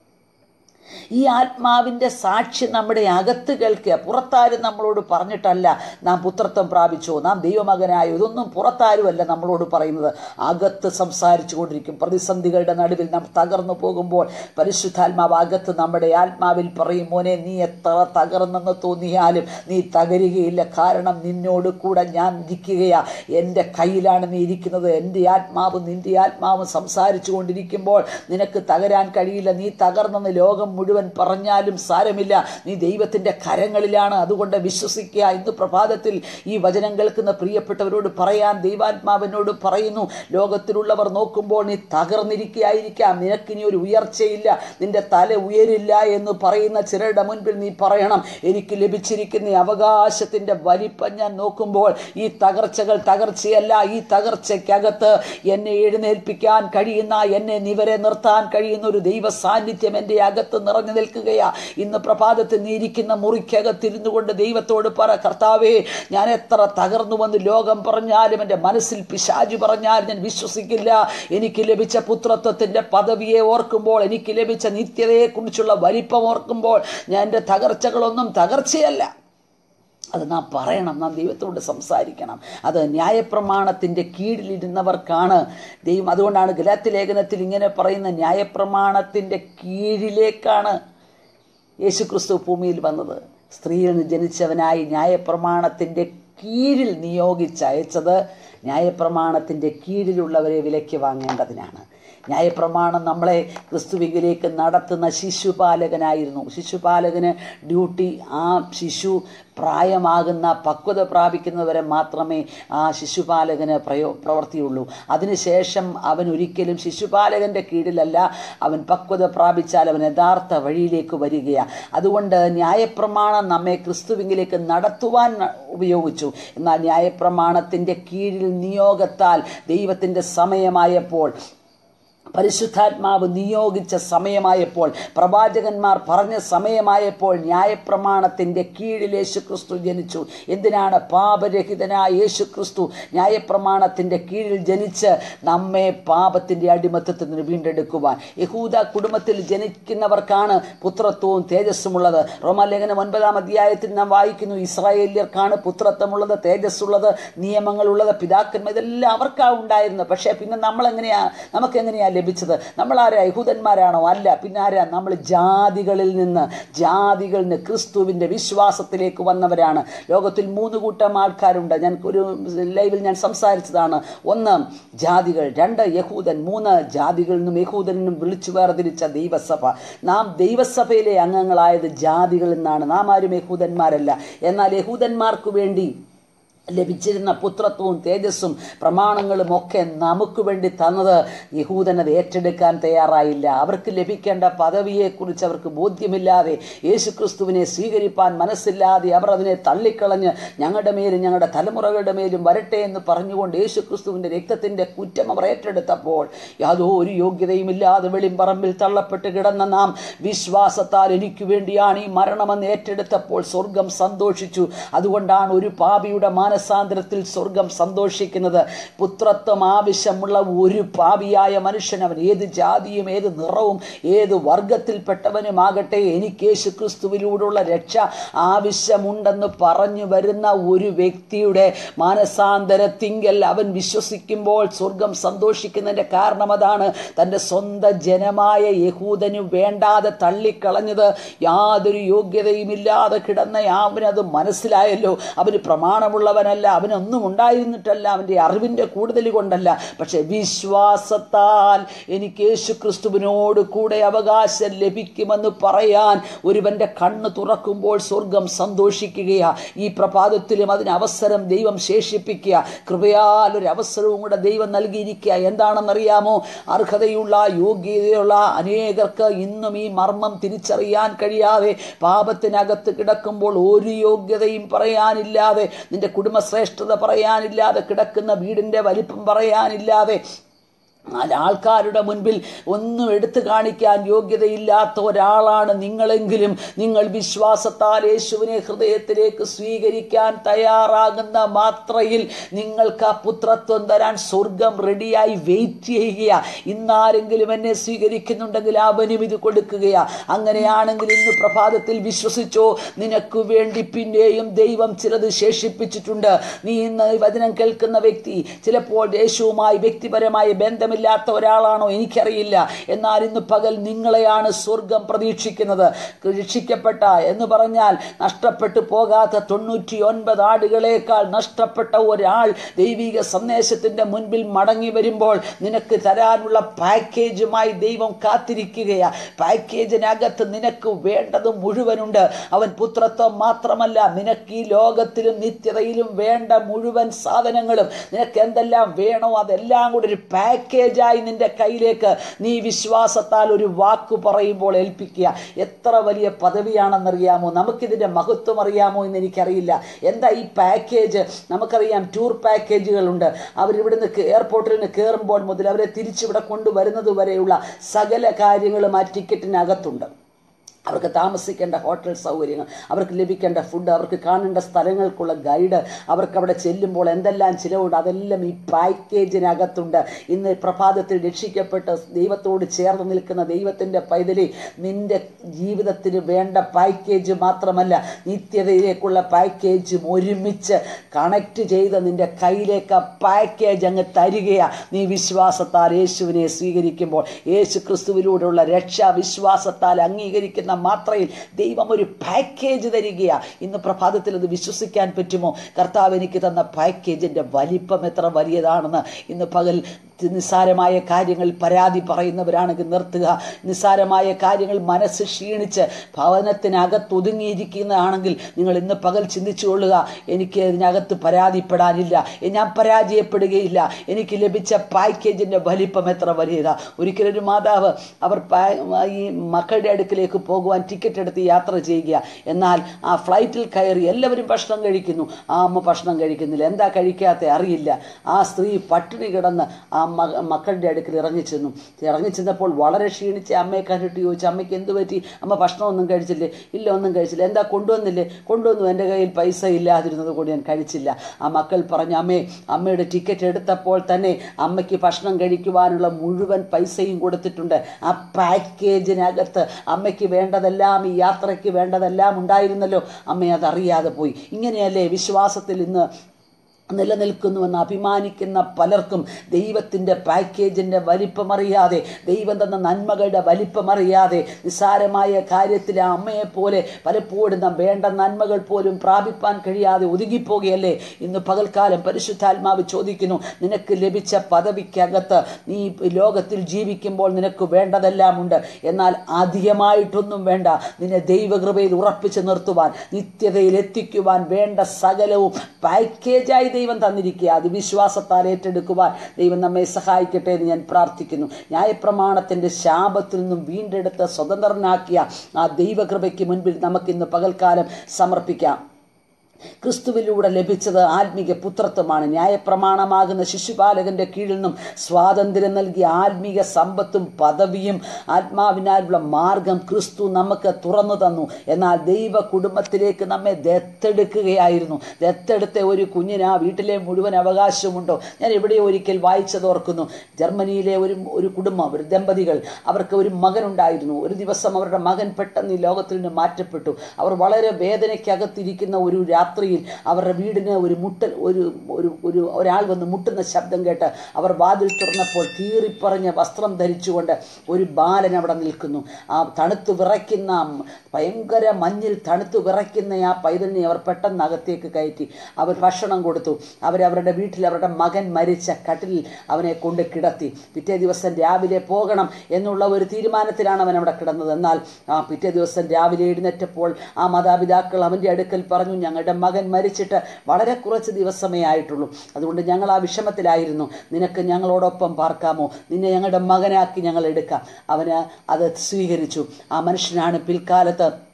ഈ ആത്മാവിൻ്റെ സാക്ഷി നമ്മുടെ അകത്ത് കേൾക്കുക. പുറത്താരും നമ്മളോട് പറഞ്ഞിട്ടല്ല നാം പുത്രത്വം പ്രാപിച്ചോ, നാം ദൈവമകനായോ, ഇതൊന്നും പുറത്താരുമല്ല നമ്മളോട് പറയുന്നത്. അകത്ത് സംസാരിച്ചു കൊണ്ടിരിക്കും. പ്രതിസന്ധികളുടെ നടുവിൽ നാം തകർന്നു പോകുമ്പോൾ പരിശുദ്ധാത്മാവ് അകത്ത് നമ്മുടെ ആത്മാവിൽ പറയും, മോനെ നീ എത്ര തകർന്നെന്ന് തോന്നിയാലും നീ തകരുകയില്ല, കാരണം നിന്നോട് കൂടെ ഞാൻ ഇരിക്കുകയാ, എൻ്റെ കയ്യിലാണ് നീ ഇരിക്കുന്നത്. എൻ്റെ ആത്മാവും നിൻ്റെ ആത്മാവും സംസാരിച്ചു കൊണ്ടിരിക്കുമ്പോൾ നിനക്ക് തകരാൻ കഴിയില്ല. നീ തകർന്നെന്ന് ലോകം മുഴുവൻ പറഞ്ഞാലും സാരമില്ല, നീ ദൈവത്തിൻ്റെ കരങ്ങളിലാണ്. അതുകൊണ്ട് വിശ്വസിക്കുക. ഇന്ന് പ്രഭാതത്തിൽ ഈ വചനം കേൾക്കുന്ന പ്രിയപ്പെട്ടവരോട് പറയാൻ ദൈവാത്മാവിനോട് പറയുന്നു, ലോകത്തിലുള്ളവർ നോക്കുമ്പോൾ നീ തകർന്നിരിക്കുകയായിരിക്കാം, നിനക്കിനി ഒരു ഉയർച്ചയില്ല, നിന്റെ തല ഉയരില്ല എന്ന് പറയുന്ന ചിലരുടെ മുൻപിൽ നീ പറയണം, എനിക്ക് ലഭിച്ചിരിക്കുന്ന അവകാശത്തിൻ്റെ വലിപ്പം ഞാൻ നോക്കുമ്പോൾ ഈ തകർച്ചകൾ തകർച്ചയല്ല, ഈ തകർച്ചയ്ക്കകത്ത് എന്നെ എഴുന്നേൽപ്പിക്കാൻ കഴിയുന്ന, എന്നെ നിവരെ നിർത്താൻ കഴിയുന്ന ഒരു ദൈവ സാന്നിധ്യം എൻ്റെ അകത്ത് നിറഞ്ഞു നിൽക്കുകയാ. ഇന്ന് പ്രഭാതത്തിൽ നീ ഇരിക്കുന്ന മുറിക്കകത്തിരുന്നു കൊണ്ട് ദൈവത്തോട് പറ, കർത്താവേ ഞാൻ എത്ര തകർന്നുവെന്ന് ലോകം പറഞ്ഞാലും, എൻ്റെ മനസ്സിൽ പിശാച് പറഞ്ഞാലും ഞാൻ വിശ്വസിക്കില്ല. എനിക്ക് ലഭിച്ച പുത്രത്വത്തിൻ്റെ പദവിയെ ഓർക്കുമ്പോൾ, എനിക്ക് ലഭിച്ച നിത്യതയെക്കുറിച്ചുള്ള വലിപ്പം ഓർക്കുമ്പോൾ ഞാൻ എൻ്റെ തകർച്ചകളൊന്നും തകർച്ചയല്ല. അത് നാം പറയണം, നാം ദൈവത്തോട് സംസാരിക്കണം. അത് ന്യായപ്രമാണത്തിൻ്റെ കീഴിലിരുന്നവർക്കാണ് ദൈവം. അതുകൊണ്ടാണ് ഗലാത്യ ലേഖനത്തിൽ ഇങ്ങനെ പറയുന്ന, ന്യായപ്രമാണത്തിൻ്റെ കീഴിലേക്കാണ് യേശു ക്രിസ്തു ഭൂമിയിൽ വന്നത്. സ്ത്രീയിൽ നിന്ന് ജനിച്ചവനായി ന്യായപ്രമാണത്തിൻ്റെ കീഴിൽ നിയോഗിച്ചയച്ചത് ന്യായപ്രമാണത്തിൻ്റെ കീഴിലുള്ളവരെ വിലയ്ക്ക് വാങ്ങേണ്ടതിനാണ്. ന്യായപ്രമാണം നമ്മളെ ക്രിസ്തുവിലേക്ക് നടത്തുന്ന ശിശുപാലകനായിരുന്നു. ശിശുപാലകന് ഡ്യൂട്ടി ആ ശിശു പ്രായമാകുന്ന പക്വത പ്രാപിക്കുന്നവരെ മാത്രമേ ആ ശിശുപാലകന് പ്രയോ പ്രവർത്തിയുള്ളൂ. അതിനുശേഷം അവൻ ഒരിക്കലും ശിശുപാലകൻ്റെ കീഴിലല്ല, അവൻ പക്വത പ്രാപിച്ചാൽ അവൻ യഥാർത്ഥ വഴിയിലേക്ക് വരികയാണ്. അതുകൊണ്ട് ന്യായപ്രമാണം നമ്മെ ക്രിസ്തുവിലേക്ക് നടത്തുവാൻ ഉപയോഗിച്ചു. എന്നാൽ ന്യായപ്രമാണത്തിൻ്റെ കീഴിൽ നിയോഗത്താൽ ദൈവത്തിൻ്റെ സമയമായപ്പോൾ, പരിശുദ്ധാത്മാവ് നിയോഗിച്ച സമയമായപ്പോൾ, പ്രവാചകന്മാർ പറഞ്ഞ സമയമായപ്പോൾ ന്യായപ്രമാണത്തിൻ്റെ കീഴിൽ യേശു ക്രിസ്തു ജനിച്ചു. എന്തിനാണ്? പാപരഹിതനായ യേശു ക്രിസ്തു ന്യായപ്രമാണത്തിൻ്റെ കീഴിൽ ജനിച്ച് നമ്മെ പാപത്തിൻ്റെ അടിമത്തത്തിൽ നിന്ന് വീണ്ടെടുക്കുവാൻ. യഹൂദ കുടുംബത്തിൽ ജനിക്കുന്നവർക്കാണ് പുത്രത്വവും തേജസ്സുമുള്ളത്. റോമാലേഖനം ഒൻപതാം അധ്യായത്തിൽ നാം വായിക്കുന്നു, ഇസ്രായേല്യർക്കാണ് പുത്രത്വമുള്ളത്, തേജസ്സുള്ളത്, നിയമങ്ങളുള്ളത്, പിതാക്കന്മാർ, ഇതെല്ലാം അവർക്കാണ് ഉണ്ടായിരുന്നത്. പക്ഷേ പിന്നെ നമ്മളെങ്ങനെയാ നമുക്ക് എങ്ങനെയാ ലഭിച്ചത്? നമ്മൾ ആരാ? യഹൂദന്മാരാണോ? അല്ല. പിന്നെ ആരാ? നമ്മൾ ജാതികളിൽ നിന്ന് ജാതികളിൽ നിന്ന് ക്രിസ്തുവിൻ്റെ വിശ്വാസത്തിലേക്ക് വന്നവരാണ്. ലോകത്തിൽ മൂന്ന് കൂട്ടം ആൾക്കാരുണ്ട്. ഞാൻ ഒരു ലൈവിൽ ഞാൻ സംസാരിച്ചതാണ്. ഒന്ന് ജാതികൾ, രണ്ട് യഹൂദൻ, മൂന്ന് ജാതികളിൽ നിന്നും യഹൂദനിൽ നിന്നും വിളിച്ചു വേർതിരിച്ച ദൈവസഭ. നാം ദൈവസഭയിലെ അംഗങ്ങളായത് ജാതികളിൽ നിന്നാണ്. നാം ആരും യഹൂദന്മാരല്ല. എന്നാൽ യഹൂദന്മാർക്ക് വേണ്ടി ലഭിച്ചിരുന്ന പുത്രത്വവും തേജസ്സും പ്രമാണങ്ങളും ഒക്കെ നമുക്ക് വേണ്ടി തന്നത് യഹൂദനത് ഏറ്റെടുക്കാൻ തയ്യാറായില്ല. അവർക്ക് ലഭിക്കേണ്ട പദവിയെക്കുറിച്ച് അവർക്ക് ബോധ്യമില്ലാതെ, യേശുക്രിസ്തുവിനെ സ്വീകരിപ്പാൻ മനസ്സില്ലാതെ അവർ അതിനെ തള്ളിക്കളഞ്ഞ് ഞങ്ങളുടെ മേലും ഞങ്ങളുടെ തലമുറകളുടെ മേലും വരട്ടെ എന്ന് പറഞ്ഞുകൊണ്ട് യേശുക്രിസ്തുവിൻ്റെ രക്തത്തിൻ്റെ കുറ്റം അവർ ഏറ്റെടുത്തപ്പോൾ, യാതൊരു യോഗ്യതയുമില്ലാതെ വെളിമ്പറമ്പിൽ തള്ളപ്പെട്ട് കിടന്ന നാം വിശ്വാസത്താൽ എനിക്ക് വേണ്ടിയാണ് ഈ മരണമെന്ന് ഏറ്റെടുത്തപ്പോൾ സ്വർഗം സന്തോഷിച്ചു. അതുകൊണ്ടാണ് ഒരു പാപിയുടെ മാനസാന്തരത്തിൽ സ്വർഗം സന്തോഷിക്കുന്നത്. പുത്രത്വം ആവശ്യമുള്ള ഒരു പാപിയായ മനുഷ്യൻ, അവൻ ഏത് ജാതിയും ഏത് നിറവും ഏത് വർഗത്തിൽപ്പെട്ടവനുമാകട്ടെ, എനിക്ക് യേശു ക്രിസ്തുവിലൂടെയുള്ള രക്ഷ ആവശ്യമുണ്ടെന്ന് പറഞ്ഞു വരുന്ന ഒരു വ്യക്തിയുടെ മാനസാന്തരത്തിങ്കൽ അവൻ വിശ്വസിക്കുമ്പോൾ സ്വർഗം സന്തോഷിക്കുന്നതിൻ്റെ കാരണം അതാണ്. തൻ്റെ സ്വന്തം ജനമായ യഹൂദനു വേണ്ടാതെ തള്ളിക്കളഞ്ഞത്, യാതൊരു യോഗ്യതയുമില്ലാതെ കിടന്ന അവനത് മനസ്സിലായല്ലോ. അവന് പ്രമാണമുള്ളവനല്ല, അവനൊന്നും ഉണ്ടായിരുന്നിട്ടല്ല, അവൻ്റെ അറിവിൻ്റെ കൂടുതൽ കൊണ്ടല്ല, പക്ഷെ വിശ്വാസത്താൽ എനിക്ക് യേശു ക്രിസ്തുവിനോട് കൂടെ അവകാശം ലഭിക്കുമെന്ന് പറയാൻ ഒരുവൻ്റെ കണ്ണ് തുറക്കുമ്പോൾ സ്വർഗം സന്തോഷിക്കുകയാ. ഈ പ്രഭാതത്തിലും അതിന് അവസരം ദൈവം ശേഷിപ്പിക്കുക. കൃപയാൽ ഒരു അവസരവും കൂടെ ദൈവം നൽകിയിരിക്കുക. എന്താണെന്നറിയാമോ? അർഹതയുള്ള യോഗ്യതയുള്ള അനേകർക്ക് ഇന്നും ഈ മർമ്മം തിരിച്ചറിയാൻ കഴിയാതെ പാപത്തിനകത്ത് കിടക്കുമ്പോൾ, ഒരു യോഗ്യതയും പറയാനില്ലാതെ നിന്റെ കുടുംബ കുടുംബശ്രേഷ്ഠത പറയാനില്ലാതെ, കിടക്കുന്ന വീടിൻ്റെ വലിപ്പം പറയാനില്ലാതെ, ആൾക്കാരുടെ മുൻപിൽ ഒന്നും എടുത്തു കാണിക്കാൻ യോഗ്യതയില്ലാത്ത ഒരാളാണ് നിങ്ങളെങ്കിലും നിങ്ങൾ വിശ്വാസത്താൽ യേശുവിനെ ഹൃദയത്തിലേക്ക് സ്വീകരിക്കാൻ തയ്യാറാകുന്ന മാത്രയിൽ നിങ്ങൾക്ക് ആ പുത്രത്വം തരാൻ സ്വർഗം റെഡിയായി വെയിറ്റ് ചെയ്യുക. ഇന്നാരെങ്കിലും എന്നെ സ്വീകരിക്കുന്നുണ്ടെങ്കിൽ അവനും ഇത് കൊടുക്കുകയാ. അങ്ങനെയാണെങ്കിൽ ഇന്ന് പ്രഭാതത്തിൽ വിശ്വസിച്ചോ, നിനക്ക് വേണ്ടി പിന്നെയും ദൈവം ചിലത് ശേഷിപ്പിച്ചിട്ടുണ്ട്. നീ ഇന്ന് വചനം കേൾക്കുന്ന വ്യക്തി ചിലപ്പോൾ യേശുവുമായി വ്യക്തിപരമായ ബന്ധം ില്ലാത്ത ഒരാളാണോ എനിക്കറിയില്ല. എന്നാൽ ഇന്ന് പകൽ നിങ്ങളെയാണ് സ്വർഗം പ്രതീക്ഷിക്കുന്നത്. രക്ഷിക്കപ്പെട്ട എന്ന് പറഞ്ഞാൽ നഷ്ടപ്പെട്ടു പോകാത്ത തൊണ്ണൂറ്റി ഒൻപത് ആടുകളേക്കാൾ നഷ്ടപ്പെട്ട ഒരാൾ ദൈവിക സന്ദേശത്തിന്റെ മുൻപിൽ മടങ്ങി വരുമ്പോൾ നിനക്ക് തരാനുള്ള പാക്കേജുമായി ദൈവം കാത്തിരിക്കുകയാ. പാക്കേജിനകത്ത് നിനക്ക് വേണ്ടത് മുഴുവനുണ്ട്. അവൻ പുത്രത്വം മാത്രമല്ല, നിനക്ക് ഈ ലോകത്തിലും നിത്യതയിലും വേണ്ട മുഴുവൻ സാധനങ്ങളും, നിനക്ക് എന്തെല്ലാം വേണോ അതെല്ലാം കൂടെ ഒരു പാക്കേജ് ായി നിന്റെ കയ്യിലേക്ക് നീ വിശ്വാസത്താൽ ഒരു വാക്ക് പറയുമ്പോൾ ഏൽപ്പിക്കുക. എത്ര വലിയ പദവിയാണെന്നറിയാമോ? നമുക്കിതിന്റെ മഹത്വം അറിയാമോ എന്ന് എനിക്കറിയില്ല. എന്താ ഈ പാക്കേജ്? നമുക്കറിയാം ടൂർ പാക്കേജുകളുണ്ട്. അവരിവിടുന്ന് എയർപോർട്ടിൽ നിന്ന് കയറുമ്പോൾ മുതൽ അവരെ തിരിച്ചിവിടെ കൊണ്ടുവരുന്നത് വരെയുള്ള സകല കാര്യങ്ങളും ആ ടിക്കറ്റിനകത്തുണ്ട്. അവർക്ക് താമസിക്കേണ്ട ഹോട്ടൽ സൗകര്യങ്ങൾ, അവർക്ക് ലഭിക്കേണ്ട ഫുഡ്, അവർക്ക് കാണേണ്ട സ്ഥലങ്ങൾക്കുള്ള ഗൈഡ്, അവർക്ക് അവിടെ ചെല്ലുമ്പോൾ എന്തെല്ലാം ചിലവുണ്ട്, അതെല്ലാം ഈ പാക്കേജിനകത്തുണ്ട്. ഇന്ന് പ്രഭാതത്തിൽ രക്ഷിക്കപ്പെട്ട് ദൈവത്തോട് ചേർന്ന് നിൽക്കുന്ന ദൈവത്തിൻ്റെ പൈതലി, നിൻ്റെ ജീവിതത്തിന് വേണ്ട പാക്കേജ് മാത്രമല്ല, നിത്യതയിലേക്കുള്ള പാക്കേജും ഒരുമിച്ച് കണക്ട് ചെയ്ത് നിൻ്റെ കയ്യിലേക്ക് ആ പാക്കേജ് അങ്ങ് തരികയാണ്. നീ വിശ്വാസത്താൽ യേശുവിനെ സ്വീകരിക്കുമ്പോൾ, യേശു ക്രിസ്തുവിലൂടെയുള്ള രക്ഷ വിശ്വാസത്താൽ അംഗീകരിക്കുന്ന മാത്രയിൽ ദൈവം ഒരു പാക്കേജ് തരികയാ. ഇന്ന് പ്രഭാതത്തിൽ അത് വിശ്വസിക്കാൻ പറ്റുമോ? കർത്താവ് എനിക്ക് തന്ന പാക്കേജിന്റെ വലിപ്പം എത്ര വലിയതാണെന്ന് ഇന്ന് പകൽ നിസ്സാരമായ കാര്യങ്ങൾ പരാതി പറയുന്നവരാണെങ്കിൽ നിർത്തുക. നിസ്സാരമായ കാര്യങ്ങൾ മനസ്സ് ക്ഷീണിച്ച് ഭവനത്തിനകത്ത് ഒതുങ്ങിയിരിക്കുന്നതാണെങ്കിൽ നിങ്ങൾ ഇന്ന് പകൽ ചിന്തിച്ചു കൊള്ളുക, എനിക്ക് ഇതിനകത്ത് പരാതിപ്പെടാനില്ല, ഞാൻ പരാജയപ്പെടുകയില്ല, എനിക്ക് ലഭിച്ച പാക്കേജിൻ്റെ വലിപ്പം എത്ര വലിയതാ. ഒരിക്കലൊരു മാതാവ് അവർ ഈ മക്കളുടെ അടുക്കിലേക്ക് പോകുവാൻ ടിക്കറ്റ് എടുത്ത് യാത്ര ചെയ്യുക. എന്നാൽ ആ ഫ്ലൈറ്റിൽ കയറി എല്ലാവരും ഭക്ഷണം കഴിക്കുന്നു, ആ അമ്മ ഭക്ഷണം കഴിക്കുന്നില്ല. എന്താ കഴിക്കാത്ത അറിയില്ല. ആ സ്ത്രീ പട്ടിണി കിടന്ന് ആ മക്കളുടെ അടുക്കൽ ഇറങ്ങിച്ചെന്നു. ഇറങ്ങിച്ചെന്നപ്പോൾ വളരെ ക്ഷീണിച്ച് അമ്മയെ കണ്ടിട്ട് ചോദിച്ചു, അമ്മയ്ക്ക് എന്ത് പറ്റി? അമ്മ ഭക്ഷണമൊന്നും കഴിച്ചില്ലേ? ഇല്ല, ഒന്നും കഴിച്ചില്ല. എന്താ കൊണ്ടുവന്നില്ലേ? കൊണ്ടുവന്നു, എൻ്റെ കയ്യിൽ പൈസ ഇല്ലാതിരുന്നത് കൊണ്ട് ഞാൻ കഴിച്ചില്ല. ആ മക്കൾ പറഞ്ഞു, അമ്മേ, അമ്മയുടെ ടിക്കറ്റ് എടുത്തപ്പോൾ തന്നെ അമ്മയ്ക്ക് ഭക്ഷണം കഴിക്കുവാനുള്ള മുഴുവൻ പൈസയും കൊടുത്തിട്ടുണ്ട്. ആ പാക്കേജിനകത്ത് അമ്മയ്ക്ക് വേണ്ടതെല്ലാം, ഈ യാത്രയ്ക്ക് വേണ്ടതെല്ലാം ഉണ്ടായിരുന്നല്ലോ. അമ്മ അതറിയാതെ പോയി. ഇങ്ങനെയല്ലേ വിശ്വാസത്തിൽ ഇന്ന് നിലനിൽക്കുന്നുവെന്ന് അഭിമാനിക്കുന്ന പലർക്കും ദൈവത്തിൻ്റെ പാക്കേജിൻ്റെ വലിപ്പമറിയാതെ, ദൈവം തന്ന നന്മകളുടെ വലിപ്പമറിയാതെ, നിസ്സാരമായ കാര്യത്തിൽ ആ അമ്മയെപ്പോലെ പലപ്പോഴും നാം വേണ്ട നന്മകൾ പോലും പ്രാപിപ്പാൻ കഴിയാതെ ഒതുങ്ങിപ്പോകുകയല്ലേ. ഇന്ന് പകൽക്കാലം പരിശുദ്ധാത്മാവ് ചോദിക്കുന്നു, നിനക്ക് ലഭിച്ച പദവിക്കകത്ത് നീ ലോകത്തിൽ ജീവിക്കുമ്പോൾ നിനക്ക് വേണ്ടതെല്ലാം ഉണ്ട്, എന്നാൽ അധികമായിട്ടൊന്നും വേണ്ട. നിന്നെ ദൈവകൃപയിൽ ഉറപ്പിച്ച് നിർത്തുവാൻ, നിത്യതയിൽ എത്തിക്കുവാൻ വേണ്ട സകലവും പാക്കേജായി ദൈവം തന്നിരിക്കുക. അത് വിശ്വാസത്താൽ ഏറ്റെടുക്കുവാൻ ദൈവം നമ്മെ സഹായിക്കട്ടെ എന്ന് ഞാൻ പ്രാർത്ഥിക്കുന്നു. ന്യായപ്രമാണത്തിൻ്റെ ശാപത്തിൽ നിന്നും വീണ്ടെടുത്ത് സ്വതന്ത്രനാക്കിയ ആ ദൈവകൃപയ്ക്ക് മുൻപിൽ നമുക്കിന്ന് പകൽക്കാലം സമർപ്പിക്കാം. ക്രിസ്തുവിലൂടെ ലഭിച്ചത് ആത്മീക പുത്രത്വമാണ്. ന്യായപ്രമാണമാകുന്ന ശിശുപാലകന്റെ കീഴിൽ നിന്നും സ്വാതന്ത്ര്യം നൽകിയ ആത്മീക സമ്പത്തും പദവിയും ആത്മാവിനാലുള്ള മാർഗം ക്രിസ്തു നമുക്ക് തുറന്നു തന്നു. എന്നാൽ ദൈവ കുടുംബത്തിലേക്ക് നമ്മെ ദത്തെടുക്കുകയായിരുന്നു. ദത്തെടുത്ത ഒരു കുഞ്ഞിന് ആ വീട്ടിലെ മുഴുവൻ അവകാശമുണ്ടോ? ഞാൻ എവിടെയോ ഒരിക്കൽ വായിച്ചതോർക്കുന്നു. ജർമ്മനിയിലെ ഒരു ഒരു കുടുംബം, ഒരു ദമ്പതികൾ, അവർക്ക് ഒരു മകനുണ്ടായിരുന്നു. ഒരു ദിവസം അവരുടെ മകൻ പെട്ടെന്ന് ഈ ലോകത്തിൽ നിന്ന് മാറ്റപ്പെട്ടു. അവർ വളരെ വേദനയ്ക്കകത്തിരിക്കുന്ന ഒരു രാത്രിയിൽ അവരുടെ വീടിന് ഒരു മുട്ടൽ ഒരു ഒരു ഒരു ഒരാൾ വന്ന് മുട്ടുന്ന ശബ്ദം കേട്ട് അവർ വാതിൽ തുറന്നപ്പോൾ കീറിപ്പറഞ്ഞ വസ്ത്രം ധരിച്ചുകൊണ്ട് ഒരു ബാലൻ അവിടെ നിൽക്കുന്നു. ആ തണുത്തു വിറയ്ക്കുന്ന, ഭയങ്കര മഞ്ഞിൽ തണുത്തു വിറയ്ക്കുന്ന ആ പൈതലിനെ അവർ പെട്ടെന്ന് അകത്തേക്ക് കയറ്റി. അവർ ഭക്ഷണം കൊടുത്തു. അവരവരുടെ വീട്ടിൽ അവരുടെ മകൻ മരിച്ച കട്ടിലിൽ അവനെ കൊണ്ട് കിടത്തി. പിറ്റേ ദിവസം രാവിലെ പോകണം എന്നുള്ള ഒരു തീരുമാനത്തിലാണ് അവൻ അവിടെ കിടന്നത്. എന്നാൽ ആ പിറ്റേ ദിവസം രാവിലെ എഴുന്നേറ്റപ്പോൾ ആ മാതാപിതാക്കൾ അവൻ്റെ അടുക്കൽ പറഞ്ഞു, ഞങ്ങളുടെ മകൻ മരിച്ചിട്ട് വളരെ കുറച്ച് ദിവസമേ ആയിട്ടുള്ളൂ, അതുകൊണ്ട് ഞങ്ങൾ ആ വിഷമത്തിലായിരുന്നു. നിനക്ക് ഞങ്ങളോടൊപ്പം പാർക്കാമോ? നിന്നെ ഞങ്ങളുടെ മകനാക്കി ഞങ്ങൾ എടുക്കാം. അവന് അത് സ്വീകരിച്ചു. ആ മനുഷ്യനാണ് പിൽക്കാലത്ത്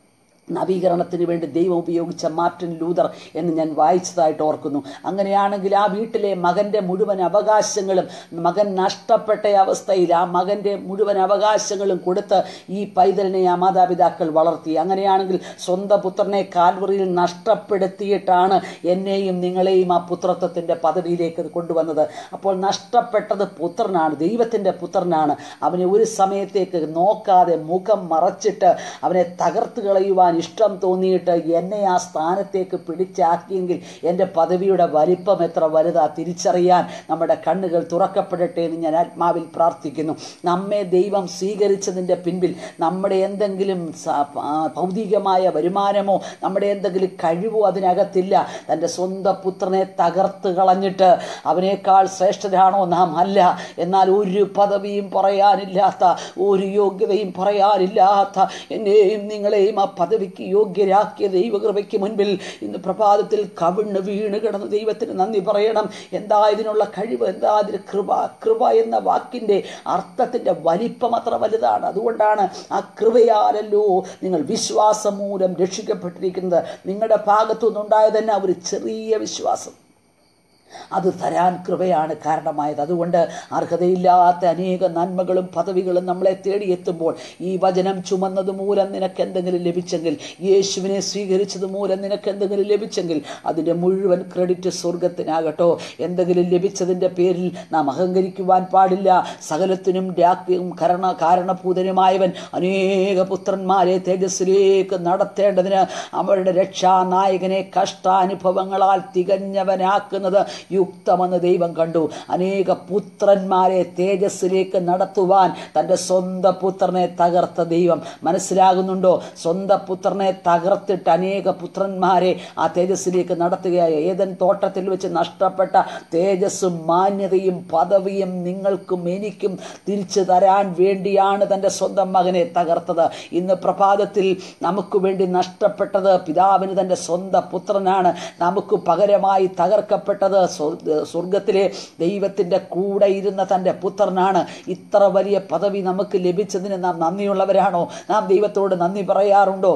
നവീകരണത്തിന് വേണ്ടി ദൈവം ഉപയോഗിച്ച മാർട്ടിൻ ലൂതർ എന്ന് ഞാൻ വായിച്ചതായിട്ട് ഓർക്കുന്നു. അങ്ങനെയാണെങ്കിൽ ആ വീട്ടിലെ മകൻ്റെ മുഴുവൻ അവകാശങ്ങളും, മകൻ നഷ്ടപ്പെട്ട അവസ്ഥയിൽ ആ മകൻ്റെ മുഴുവൻ അവകാശങ്ങളും കൊടുത്ത് ഈ പൈതലിനെ ആ മാതാപിതാക്കൾ വളർത്തി. അങ്ങനെയാണെങ്കിൽ സ്വന്തം പുത്രനെ കാൽവറിയിൽ നഷ്ടപ്പെടുത്തിയിട്ടാണ് എന്നെയും നിങ്ങളെയും ആ പുത്രത്വത്തിൻ്റെ പദവിയിലേക്ക് കൊണ്ടുവന്നത്. അപ്പോൾ നഷ്ടപ്പെട്ടത് പുത്രനാണ്, ദൈവത്തിൻ്റെ പുത്രനാണ്. അവനെ ഒരു സമയത്തേക്ക് നോക്കാതെ മുഖം മറച്ചിട്ട് അവനെ തകർത്ത് കളയുവാൻ ഇഷ്ടം തോന്നിയിട്ട് എന്നെ ആ സ്ഥാനത്തേക്ക് പിടിച്ചാക്കിയെങ്കിൽ എൻ്റെ പദവിയുടെ വലിപ്പം എത്ര വലുതാ തിരിച്ചറിയാൻ നമ്മുടെ കണ്ണുകൾ തുറക്കപ്പെടട്ടെ എന്ന് ഞാൻ ആത്മാവിൽ പ്രാർത്ഥിക്കുന്നു. നമ്മെ ദൈവം സ്വീകരിച്ചതിൻ്റെ പിൻപിൽ നമ്മുടെ എന്തെങ്കിലും ഭൗതികമായ വരുമാനമോ നമ്മുടെ എന്തെങ്കിലും കഴിവോ അതിനകത്തില്ല. തൻ്റെ സ്വന്തം പുത്രനെ തകർത്ത് കളഞ്ഞിട്ട് അവനേക്കാൾ ശ്രേഷ്ഠരാണോ നാം? അല്ല. എന്നാൽ ഒരു പദവിയും പറയാനില്ലാത്ത, ഒരു യോഗ്യതയും പറയാനില്ലാത്ത എന്നെയും നിങ്ങളെയും ആ പദവിക്ക് യോഗ്യരാക്കിയ ദൈവകൃപയ്ക്ക് മുൻപിൽ ഇന്ന് പ്രഭാതത്തിൽ കവിണ്ണ് വീണ് കിടന്ന് ദൈവത്തിന് നന്ദി പറയണം. എന്താ ഇതിനുള്ള കഴിവ്? എന്താ ഇതിന് കൃപ? കൃപ എന്ന വാക്കിൻ്റെ അർത്ഥത്തിൻ്റെ വലിപ്പം അത്ര വലുതാണ്. അതുകൊണ്ടാണ് ആ കൃപയാലല്ലോ നിങ്ങൾ വിശ്വാസം മൂലം രക്ഷിക്കപ്പെട്ടിരിക്കുന്നത്. നിങ്ങളുടെ ഭാഗത്തു നിന്നുണ്ടായ തന്നെ ഒരു ചെറിയ വിശ്വാസം, അത് തരാൻ കൃപയാണ് കാരണമായത്. അതുകൊണ്ട് അർഹതയില്ലാത്ത അനേക നന്മകളും പദവികളും നമ്മളെ തേടിയെത്തുമ്പോൾ ഈ വചനം ചുമന്നത് മൂലം നിനക്ക് എന്തെങ്കിലും ലഭിച്ചെങ്കിൽ, യേശുവിനെ സ്വീകരിച്ചത് മൂലം നിനക്ക് എന്തെങ്കിലും ലഭിച്ചെങ്കിൽ അതിൻ്റെ മുഴുവൻ ക്രെഡിറ്റ് സ്വർഗത്തിനാകട്ടോ. എന്തെങ്കിലും ലഭിച്ചതിൻ്റെ പേരിൽ നാം അഹങ്കരിക്കുവാൻ പാടില്ല. സകലത്തിനും രാജ്ഞവും കരണ കാരണഭൂതനുമായവൻ അനേക പുത്രന്മാരെ തേജസ്സിലേക്ക് നടത്തേണ്ടതിന് അവരുടെ രക്ഷാനായകനെ കഷ്ടാനുഭവങ്ങളാൽ തികഞ്ഞവനാക്കുന്നത് യുക്തമെന്ന് ദൈവം കണ്ടു. അനേക പുത്രന്മാരെ തേജസ്സിലേക്ക് നടത്തുവാൻ തൻ്റെ സ്വന്തം പുത്രനെ തകർത്ത ദൈവം. മനസ്സിലാകുന്നുണ്ടോ? സ്വന്തം പുത്രനെ തകർത്തിട്ട് അനേക പുത്രന്മാരെ ആ തേജസ്സിലേക്ക് നടത്തുകയായ ഏദൻ തോട്ടത്തിൽ വെച്ച് നഷ്ടപ്പെട്ട തേജസ്സും മാന്യതയും പദവിയും നിങ്ങൾക്കും എനിക്കും തിരിച്ചു തരാൻ വേണ്ടിയാണ് തൻ്റെ സ്വന്തം മകനെ തകർത്തത്. ഇന്ന് പ്രഭാതത്തിൽ നമുക്ക് വേണ്ടി നഷ്ടപ്പെട്ടത് പിതാവിന് തൻ്റെ സ്വന്തം പുത്രനാണ്. നമുക്ക് പകരമായി തകർക്കപ്പെട്ടത് സ്വർഗത്തിലെ ദൈവത്തിൻ്റെ കൂടെ ഇരുന്ന തൻ്റെ പുത്രനാണ്. ഇത്ര വലിയ പദവി നമുക്ക് ലഭിച്ചതിന് നാം നന്ദിയുള്ളവരാണോ? നാം ദൈവത്തോട് നന്ദി പറയാറുണ്ടോ?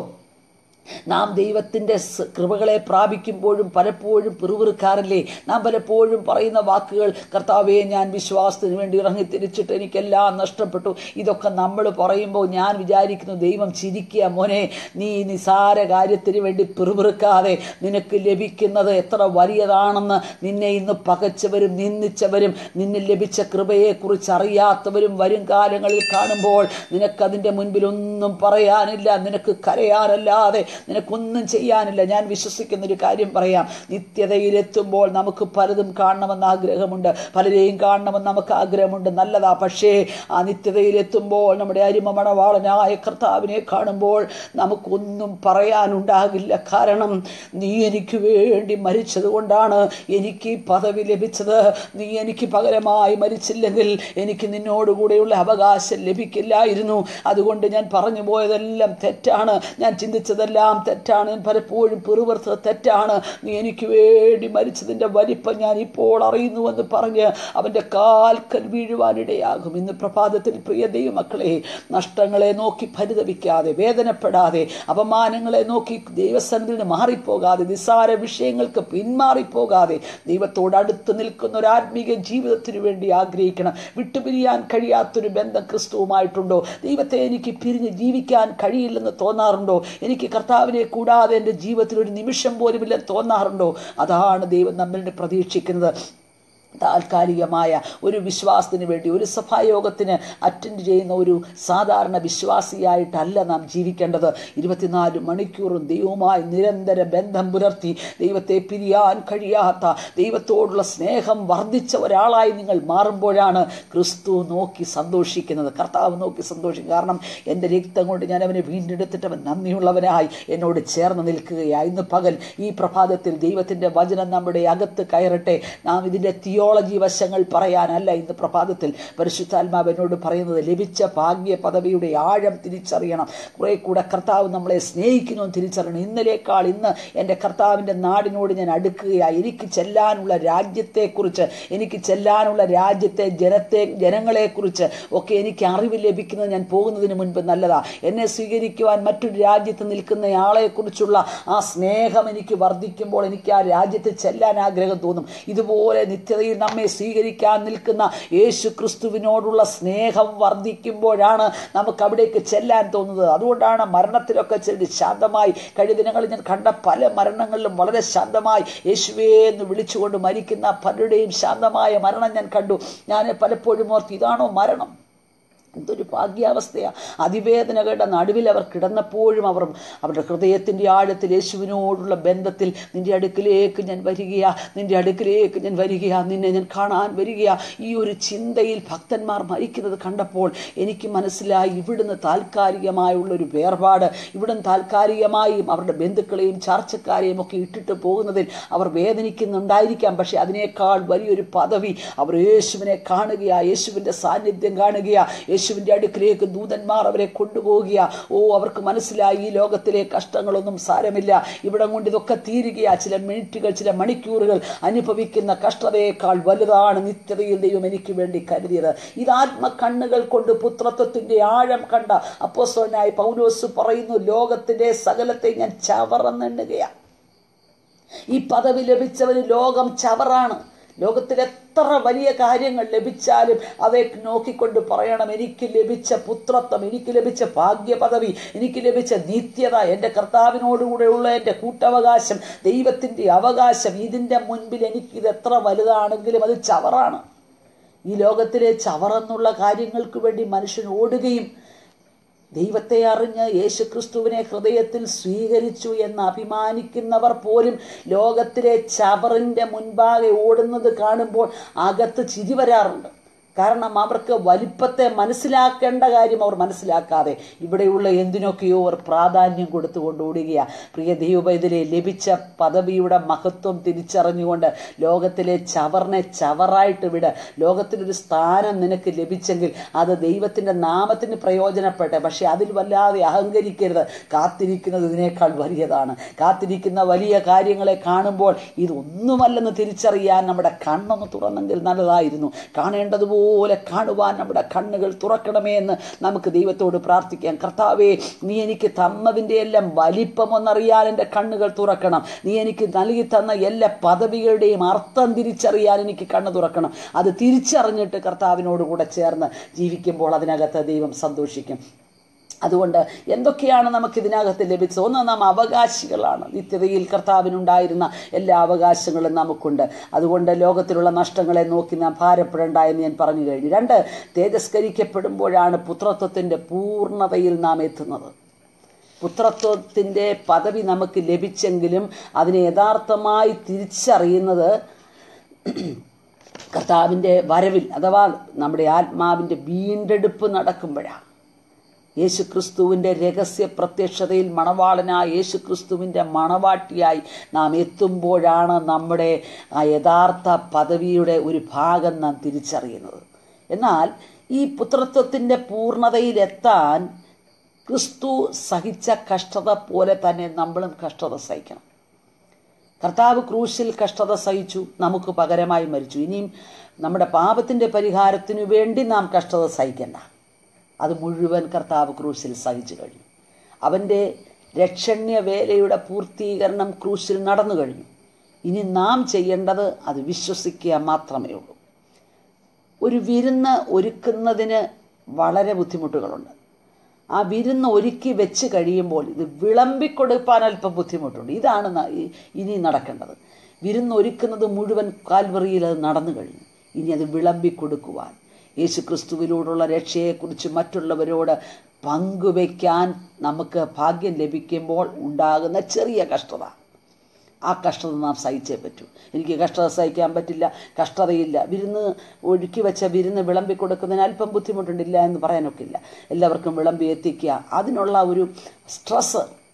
നാം ദൈവത്തിൻ്റെ കൃപകളെ പ്രാപിക്കുമ്പോഴും പലപ്പോഴും പിറുപിറുക്കാറില്ലേ? നാം പലപ്പോഴും പറയുന്ന വാക്കുകൾ, കർത്താവേ ഞാൻ വിശ്വാസത്തിന് വേണ്ടി ഇറങ്ങി തിരിച്ചിട്ട് എനിക്കെല്ലാം നഷ്ടപ്പെട്ടു. ഇതൊക്കെ നമ്മൾ പറയുമ്പോൾ ഞാൻ വിചാരിക്കുന്നു ദൈവം ചിരിക്കുക, മോനെ നീ നിസാര കാര്യത്തിന് വേണ്ടി പിറുപിറുക്കാതെ നിനക്ക് ലഭിക്കുന്നത് എത്ര വലിയതാണെന്ന് നിന്നെ ഇന്ന് പകച്ചവരും നിന്ദിച്ചവരും നിന്നിൽ ലഭിച്ച കൃപയെക്കുറിച്ച് അറിയാത്തവരും വരും കാലങ്ങളിൽ കാണുമ്പോൾ നിനക്കതിൻ്റെ മുൻപിലൊന്നും പറയാനില്ല, നിനക്ക് കരയാനല്ലാതെ നിനക്കൊന്നും ചെയ്യാനില്ല. ഞാൻ വിശ്വസിക്കുന്നൊരു കാര്യം പറയാം. നിത്യതയിലെത്തുമ്പോൾ നമുക്ക് പലതും കാണണമെന്ന് ആഗ്രഹമുണ്ട്, പലരെയും കാണണമെന്ന് നമുക്ക് ആഗ്രഹമുണ്ട്, നല്ലതാ. പക്ഷേ ആ നിത്യതയിലെത്തുമ്പോൾ നമ്മുടെ അരിമ മണവാളനായ കർത്താവിനെ കാണുമ്പോൾ നമുക്കൊന്നും പറയാനുണ്ടാകില്ല. കാരണം നീ എനിക്ക് വേണ്ടി മരിച്ചത് കൊണ്ടാണ് എനിക്ക് ഈ പദവി ലഭിച്ചത്. നീ എനിക്ക് പകരമായി മരിച്ചില്ലെങ്കിൽ എനിക്ക് നിന്നോടുകൂടെയുള്ള അവകാശം ലഭിക്കില്ലായിരുന്നു. അതുകൊണ്ട് ഞാൻ പറഞ്ഞു പോയതെല്ലാം തെറ്റാണ്, ഞാൻ ചിന്തിച്ചതെല്ലാം തെറ്റാണ്, പലപ്പോഴും പിറുപിറുത്തത് തെറ്റാണ്. നീ എനിക്ക് വേണ്ടി മരിച്ചതിൻ്റെ വലിപ്പം ഞാൻ ഇപ്പോൾ അറിയുന്നുവെന്ന് പറഞ്ഞ് അവൻ്റെ കാൽക്കൽ വീഴുവാനിടയാകും. ഇന്ന് പ്രഭാതത്തിൽ പ്രിയ ദൈവമക്കളെ, നഷ്ടങ്ങളെ നോക്കി പരിതപിക്കാതെ, വേദനപ്പെടാതെ, അപമാനങ്ങളെ നോക്കി ദൈവസന്നിധിയിൽ നിന്ന് മാറിപ്പോകാതെ, നിസ്സാര വിഷയങ്ങൾക്ക് പിന്മാറിപ്പോകാതെ ദൈവത്തോട് അടുത്ത് നിൽക്കുന്ന ഒരു ആത്മീക ജീവിതത്തിന് വേണ്ടി ആഗ്രഹിക്കണം. വിട്ടുപിരിയാൻ കഴിയാത്തൊരു ബന്ധം ക്രിസ്തുവുമായിട്ടുണ്ടോ? ദൈവത്തെ എനിക്ക് പിരിഞ്ഞ് ജീവിക്കാൻ കഴിയില്ലെന്ന് തോന്നാറുണ്ടോ? എനിക്ക് കർത്താവിനെ കൂടാതെ എൻ്റെ ജീവിതത്തിൽ ഒരു നിമിഷം പോലും ഇല്ലെന്ന് തോന്നാറുണ്ടോ? അതാണ് ദൈവം നമ്മളിൽ പ്രതീക്ഷിക്കുന്നത്. താൽക്കാലികമായ ഒരു വിശ്വാസത്തിന് വേണ്ടി, ഒരു സഭായോഗത്തിന് അറ്റൻഡ് ചെയ്യുന്ന ഒരു സാധാരണ വിശ്വാസിയായിട്ടല്ല നാം ജീവിക്കേണ്ടത്. ഇരുപത്തിനാല് മണിക്കൂറും ദൈവവുമായി നിരന്തര ബന്ധം പുലർത്തി ദൈവത്തെ പിരിയാൻ കഴിയാത്ത, ദൈവത്തോടുള്ള സ്നേഹം വർദ്ധിച്ച ഒരാളായി നിങ്ങൾ മാറുമ്പോഴാണ് ക്രിസ്തു നോക്കി സന്തോഷിക്കുന്നത്, കർത്താവ് നോക്കി സന്തോഷിക്കും. കാരണം എൻ്റെ രക്തം കൊണ്ട് ഞാൻ അവനെ വീണ്ടെടുത്തിട്ട് അവൻ നന്ദിയുള്ളവനായി എന്നോട് ചേർന്ന് നിൽക്കുകയായി. ഇന്ന് പകൽ ഈ പ്രഭാതത്തിൽ ദൈവത്തിൻ്റെ വചനം നമ്മുടെ അകത്ത് കയറട്ടെ. നാം ഇതിൻ്റെ തിയോ തിയോളജി വശങ്ങൾ പറയാനല്ല ഇന്ന് പ്രഭാതത്തിൽ പരിശുദ്ധാത്മാവ് എന്നോട് പറയുന്നത്. ലഭിച്ച ഭാഗ്യ പദവിയുടെ ആഴം തിരിച്ചറിയണം. കുറെ കൂടെ കർത്താവ് നമ്മളെ സ്നേഹിക്കുന്നു തിരിച്ചറിയണം. ഇന്നലേക്കാൾ ഇന്ന് എൻ്റെ കർത്താവിൻ്റെ നാടിനോട് ഞാൻ അടുക്കുകയായി. എനിക്ക് ചെല്ലാനുള്ള രാജ്യത്തെക്കുറിച്ച്, എനിക്ക് ചെല്ലാനുള്ള രാജ്യത്തെ ജനത്തെ ജനങ്ങളെക്കുറിച്ച് ഒക്കെ എനിക്ക് അറിവ് ലഭിക്കുന്നത് ഞാൻ പോകുന്നതിന് മുൻപ് നല്ലതാ. എന്നെ സ്വീകരിക്കുവാൻ മറ്റൊരു രാജ്യത്ത് നിൽക്കുന്ന ആളെക്കുറിച്ചുള്ള ആ സ്നേഹം എനിക്ക് വർദ്ധിക്കുമ്പോൾ എനിക്ക് ആ രാജ്യത്ത് ചെല്ലാൻ ആഗ്രഹം തോന്നും. ഇതുപോലെ നിത്യതയിൽ നമ്മെ സ്വീകരിക്കാൻ നിൽക്കുന്ന യേശു ക്രിസ്തുവിനോടുള്ള സ്നേഹം വർദ്ധിക്കുമ്പോഴാണ് നമുക്ക് അവിടേക്ക് ചെല്ലാൻ തോന്നുന്നത്. അതുകൊണ്ടാണ് മരണത്തിലൊക്കെ ചെല്ലി ശാന്തമായി, കഴിഞ്ഞ ദിനങ്ങളിൽ ഞാൻ കണ്ട പല മരണങ്ങളിലും വളരെ ശാന്തമായി യേശുവേ എന്ന് വിളിച്ചുകൊണ്ട് മരിക്കുന്ന പലരുടെയും ശാന്തമായ മരണം ഞാൻ കണ്ടു. ഞാൻ പലപ്പോഴും ഓർത്ത്, ഇതാണോ മരണം? എന്തൊരു ഭാഗ്യാവസ്ഥയാണ്. അതിവേദനകളുടെ നടുവിൽ അവർ കിടന്നപ്പോഴും അവർ അവരുടെ ഹൃദയത്തിൻ്റെ ആഴത്തിൽ യേശുവിനോടുള്ള ബന്ധത്തിൽ, നിൻ്റെ അടുക്കിലേക്ക് ഞാൻ വരികയാ, നിൻ്റെ അടുക്കിലേക്ക് ഞാൻ വരികയാ, നിന്നെ ഞാൻ കാണാൻ വരികയാ, ഈ ഒരു ചിന്തയിൽ ഭക്തന്മാർ മരിക്കുന്നത് കണ്ടപ്പോൾ എനിക്ക് മനസ്സിലായി, ഇവിടുന്ന് താൽക്കാലികമായുള്ളൊരു വേർപാട്, ഇവിടുന്ന് താൽക്കാലികമായും അവരുടെ ബന്ധുക്കളെയും ചാർച്ചക്കാരെയും ഒക്കെ ഇട്ടിട്ട് പോകുന്നതിൽ അവർ വേദനിക്കുന്നുണ്ടായിരിക്കാം. പക്ഷെ അതിനേക്കാൾ വലിയൊരു പദവി അവർ യേശുവിനെ കാണുകയാ, യേശുവിൻ്റെ സാന്നിധ്യം കാണുകയാ, യേശുവിൻ്റെ അടുക്കിലേക്ക് ദൂതന്മാർ അവരെ കൊണ്ടുപോകുക. ഓ, അവർക്ക് മനസ്സിലായി ഈ ലോകത്തിലെ കഷ്ടങ്ങളൊന്നും സാരമില്ല, ഇവിടം കൊണ്ട് ഇതൊക്കെ തീരുകയാ. ചില മിനിറ്റുകൾ, ചില മണിക്കൂറുകൾ അനുഭവിക്കുന്ന കഷ്ടതയേക്കാൾ വലുതാണ് നിത്യതയിൽ ദൈവം എനിക്ക് വേണ്ടി കരുതിയത്. ഇത് ആത്മകണ്ണുകൾ കൊണ്ട് പുത്രത്വത്തിൻ്റെ ആഴം കണ്ട അപ്പോസ്തലനായ പൗലോസ് പറയുന്നു, ലോകത്തിൻ്റെ സകലത്തെ ഞാൻ ചവറെണ്ണുകയാണ്. ഈ പദവി ലഭിച്ചവന് ലോകം ചവറാണ്. ലോകത്തിൽ എത്ര വലിയ കാര്യങ്ങൾ ലഭിച്ചാലും അവയെ നോക്കിക്കൊണ്ട് പറയണം, എനിക്ക് ലഭിച്ച പുത്രത്വം, എനിക്ക് ലഭിച്ച ഭാഗ്യപദവി, എനിക്ക് ലഭിച്ച നിത്യത, എൻ്റെ കർത്താവിനോടുകൂടെയുള്ള എൻ്റെ കൂട്ടവകാശം, ദൈവത്തിൻ്റെ അവകാശം, ഇതിൻ്റെ മുൻപിൽ എനിക്കിത് എത്ര വലുതാണെങ്കിലും അത് ചവറാണ്. ഈ ലോകത്തിലെ ചവറെന്നുള്ള കാര്യങ്ങൾക്ക് വേണ്ടി മനുഷ്യൻ ഓടുകയും ദൈവത്തെ അറിഞ്ഞ് യേശുക്രിസ്തുവിനെ ഹൃദയത്തിൽ സ്വീകരിച്ചു എന്ന് അഭിമാനിക്കുന്നവർ പോലും ലോകത്തിലെ ചവറിൻ്റെ മുൻപാകെ ഓടുന്നത് കാണുമ്പോൾ അകത്ത് ചിരി വരാറുണ്ട്. കാരണം അവർക്ക് വലിപ്പത്തെ മനസ്സിലാക്കേണ്ട കാര്യം അവർ മനസ്സിലാക്കാതെ ഇവിടെയുള്ള എന്തിനൊക്കെയോ അവർ പ്രാധാന്യം കൊടുത്തുകൊണ്ട് ഓടുകയാണ്. പ്രിയ ദൈവപൈതലെ, ലഭിച്ച പദവിയുടെ മഹത്വം തിരിച്ചറിഞ്ഞുകൊണ്ട് ലോകത്തിലെ ചവറിനെ ചവറായിട്ട് വിട്. ലോകത്തിലൊരു സ്ഥാനം നിനക്ക് ലഭിച്ചെങ്കിൽ അത് ദൈവത്തിൻ്റെ നാമത്തിന് പ്രയോജനപ്പെട്ടെ, പക്ഷെ അതിൽ വല്ലാതെ അഹങ്കരിക്കരുത്. കാത്തിരിക്കുന്നത് ഇതിനേക്കാൾ വലിയതാണ്. കാത്തിരിക്കുന്ന വലിയ കാര്യങ്ങളെ കാണുമ്പോൾ ഇതൊന്നുമല്ലെന്ന് തിരിച്ചറിയാൻ നമ്മുടെ കണ്ണൊന്ന് തുറന്നെങ്കിൽ നല്ലതായിരുന്നു. കാണേണ്ടതുപോലെ പോലെ കാണുവാൻ നമ്മുടെ കണ്ണുകൾ തുറക്കണമേ എന്ന് നമുക്ക് ദൈവത്തോട് പ്രാർത്ഥിക്കാം. കർത്താവേ, നീ എനിക്ക് തന്നതിൻ്റെ എല്ലാം വലിപ്പമൊന്നറിയാൻ എൻ്റെ കണ്ണുകൾ തുറക്കണം. നീ എനിക്ക് നൽകി തന്ന എല്ലാ പദവികളുടെയും അർത്ഥം തിരിച്ചറിയാൻ എനിക്ക് കണ്ണ് തുറക്കണം. അത് തിരിച്ചറിഞ്ഞിട്ട് കർത്താവിനോട് കൂടെ ചേർന്ന് ജീവിക്കുമ്പോൾ അതിനകത്ത് ദൈവം സന്തോഷിക്കും. അതുകൊണ്ട് എന്തൊക്കെയാണ് നമുക്കിതിനകത്ത് ലഭിച്ചത്? ഒന്ന്, നാം അവകാശികളാണ്. നിത്യതയിൽ കർത്താവിനുണ്ടായിരുന്ന എല്ലാ അവകാശങ്ങളും നമുക്കുണ്ട്. അതുകൊണ്ട് ലോകത്തിലുള്ള നഷ്ടങ്ങളെ നോക്കി നാം ഭാരപ്പെടേണ്ട എന്ന് ഞാൻ പറഞ്ഞു കഴിഞ്ഞു. രണ്ട്, തേജസ്കരിക്കപ്പെടുമ്പോഴാണ് പുത്രത്വത്തിൻ്റെ പൂർണ്ണതയിൽ നാം എത്തുന്നത്. പുത്രത്വത്തിൻ്റെ പദവി നമുക്ക് ലഭിച്ചെങ്കിലും അതിനെ യഥാർത്ഥമായി തിരിച്ചറിയുന്നത് കർത്താവിൻ്റെ വരവിൽ, അഥവാ നമ്മുടെ ആത്മാവിൻ്റെ വീണ്ടെടുപ്പ് നടക്കുമ്പോഴാണ്. യേശുക്രിസ്തുവിൻ്റെ രഹസ്യ പ്രത്യക്ഷതയിൽ മണവാളനായ യേശുക്രിസ്തുവിൻ്റെ മണവാട്ടിയായി നാം എത്തുമ്പോഴാണ് നമ്മുടെ ആ യഥാർത്ഥ പദവിയുടെ ഒരു ഭാഗം നാം തിരിച്ചറിയുന്നത്. എന്നാൽ ഈ പുത്രത്വത്തിൻ്റെ പൂർണ്ണതയിലെത്താൻ ക്രിസ്തു സഹിച്ച കഷ്ടത പോലെ തന്നെ നമ്മളും കഷ്ടത സഹിക്കണം. കർത്താവ് ക്രൂശിൽ കഷ്ടത സഹിച്ചു, നമുക്ക് പകരമായി മരിച്ചു. ഇനിയും നമ്മുടെ പാപത്തിൻ്റെ പരിഹാരത്തിനു വേണ്ടി നാം കഷ്ടത സഹിക്കേണ്ട. അത് മുഴുവൻ കർത്താവ് ക്രൂശിൽ സഹിച്ചു കഴിഞ്ഞു. അവൻ്റെ രക്ഷണ്യ വേലയുടെ പൂർത്തീകരണം ക്രൂശിൽ നടന്നു കഴിഞ്ഞു. ഇനി നാം ചെയ്യേണ്ടത് അത് വിശ്വസിക്കുക മാത്രമേ ഉള്ളൂ. ഒരു വിരുന്ന് ഒരുക്കുന്നതിന് വളരെ ബുദ്ധിമുട്ടുകളുണ്ട്. ആ വിരുന്ന് ഒരുക്കി വെച്ച് കഴിയുമ്പോൾ ഇത് വിളമ്പിക്കൊടുക്കാൻ അല്പം ബുദ്ധിമുട്ടുണ്ട്. ഇതാണ് ഇനി നടക്കേണ്ടത്. വിരുന്ന് ഒരുക്കുന്നത് മുഴുവൻ കാൽവറിയിൽ അത് നടന്നു കഴിഞ്ഞു. ഇനി അത് വിളമ്പിക്കൊടുക്കുവാൻ, യേശുക്രിസ്തുവിലൂടുള്ള രക്ഷയെക്കുറിച്ച് മറ്റുള്ളവരോട് പങ്കുവയ്ക്കാൻ നമുക്ക് ഭാഗ്യം ലഭിക്കുമ്പോൾ ഉണ്ടാകുന്ന ചെറിയ കഷ്ടത, ആ കഷ്ടത നാം സഹിച്ചേ പറ്റൂ. എനിക്ക് കഷ്ടത സഹിക്കാൻ പറ്റില്ല, കഷ്ടതയില്ല. വിരുന്ന് ഒഴുക്കി വെച്ച വിരുന്ന് വിളമ്പി കൊടുക്കുന്നതിന് അല്പം ബുദ്ധിമുട്ടുണ്ടില്ല എന്ന് പറയാനൊക്കില്ല. എല്ലാവർക്കും വിളമ്പി എത്തിക്കുക, അതിനുള്ള ഒരു സ്ട്രെസ്സ്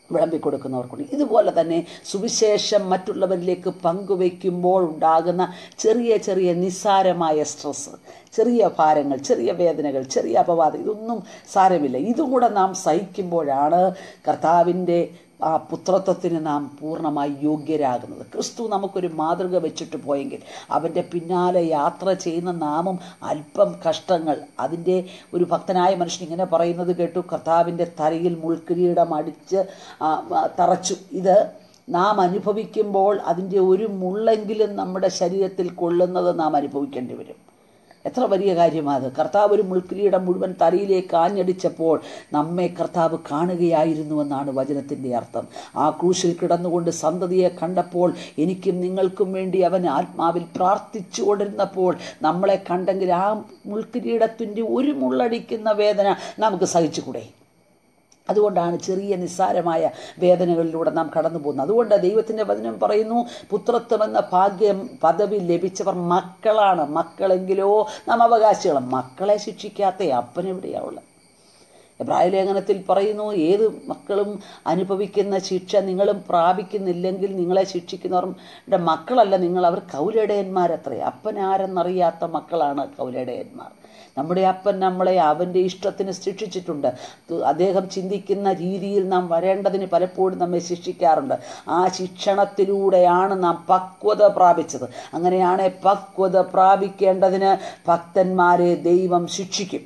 വിളമ്പിക്കൊടുക്കുന്നവർക്കുണ്ട്. ഇതുപോലെ തന്നെ സുവിശേഷം മറ്റുള്ളവരിലേക്ക് പങ്കുവയ്ക്കുമ്പോൾ ഉണ്ടാകുന്ന ചെറിയ ചെറിയ നിസ്സാരമായ സ്ട്രെസ്സ്, ചെറിയ ഭാരങ്ങൾ, ചെറിയ വേദനകൾ, ചെറിയ അപവാദം, ഇതൊന്നും സാരമില്ല. ഇതും കൂടെ നാം സഹിക്കുമ്പോഴാണ് കർത്താവിൻ്റെ ആ പുത്രത്വത്തിന് നാം പൂർണ്ണമായി യോഗ്യരാകുന്നത്. ക്രിസ്തു നമുക്കൊരു മാതൃക വെച്ചിട്ട് പോയെങ്കിൽ അവൻ്റെ പിന്നാലെ യാത്ര ചെയ്യുന്ന നാമും അല്പം കഷ്ടങ്ങൾ, അതിൻ്റെ ഒരു ഭക്തനായ മനുഷ്യൻ ഇങ്ങനെ പറയുന്നത് കേട്ടു, കർത്താവിൻ്റെ തലയിൽ മുൾക്കിരീടം അടിച്ച് തറച്ചു. ഇത് നാം അനുഭവിക്കുമ്പോൾ അതിൻ്റെ ഒരു മുള്ളെങ്കിലും നമ്മുടെ ശരീരത്തിൽ കൊള്ളുന്നത് നാം അനുഭവിക്കേണ്ടി വരും. എത്ര വലിയ കാര്യമാണ്! കർത്താവ് ഒരു മുൾക്കിരീടം മുഴുവൻ തലയിലേക്ക് ആഞ്ഞടിച്ചപ്പോൾ നമ്മെ കർത്താവ് കാണുകയായിരുന്നുവെന്നാണ് വചനത്തിൻ്റെ അർത്ഥം. ആ ക്രൂശിൽ കിടന്നുകൊണ്ട് സന്തതിയെ കണ്ടപ്പോൾ എനിക്കും നിങ്ങൾക്കും വേണ്ടി അവൻ ആത്മാവിൽ പ്രാർത്ഥിച്ചു കൊണ്ടിരുന്നപ്പോൾ നമ്മളെ കണ്ടെങ്കിൽ ആ മുൾക്കിരീടത്തിൻ്റെ ഒരു മുള്ളടിക്കുന്ന വേദന നമുക്ക് സഹിച്ചുകൂടെ? അതുകൊണ്ടാണ് ചെറിയ നിസ്സാരമായ വേദനകളിലൂടെ നാം കടന്നു പോകുന്നത്. അതുകൊണ്ട് ദൈവത്തിൻ്റെ വചനം പറയുന്നു, പുത്രത്വം എന്ന ഭാഗ്യം പദവി ലഭിച്ചവർ മക്കളാണ്. മക്കളെങ്കിലോ നാം അവകാശികളും. മക്കളെ ശിക്ഷിക്കാത്ത അപ്പനെവിടെയാവുള്ളത്? എബ്രായ ലേഖനത്തിൽ പറയുന്നു, ഏത് മക്കളും അനുഭവിക്കുന്ന ശിക്ഷ നിങ്ങളും പ്രാപിക്കുന്നില്ലെങ്കിൽ നിങ്ങളെ ശിക്ഷിക്കുന്നവരുടെ മക്കളല്ല നിങ്ങൾ, അവർ കൗലിടയന്മാരത്രേ. അപ്പനാരെന്നറിയാത്ത മക്കളാണ് കൗലിടയന്മാർ. നമ്മുടെ അപ്പൻ നമ്മളെ അവൻ്റെ ഇഷ്ടത്തിന് ശിക്ഷിച്ചിട്ടുണ്ട്. അദ്ദേഹം ചിന്തിക്കുന്ന രീതിയിൽ നാം വരേണ്ടതിന് പലപ്പോഴും നമ്മെ ശിക്ഷിക്കാറുണ്ട്. ആ ശിക്ഷണത്തിലൂടെയാണ് നാം പക്വത പ്രാപിച്ചത്. അങ്ങനെയാണ് പക്വത പ്രാപിക്കേണ്ടതിന് ഭക്തന്മാരെ ദൈവം ശിക്ഷിക്കും.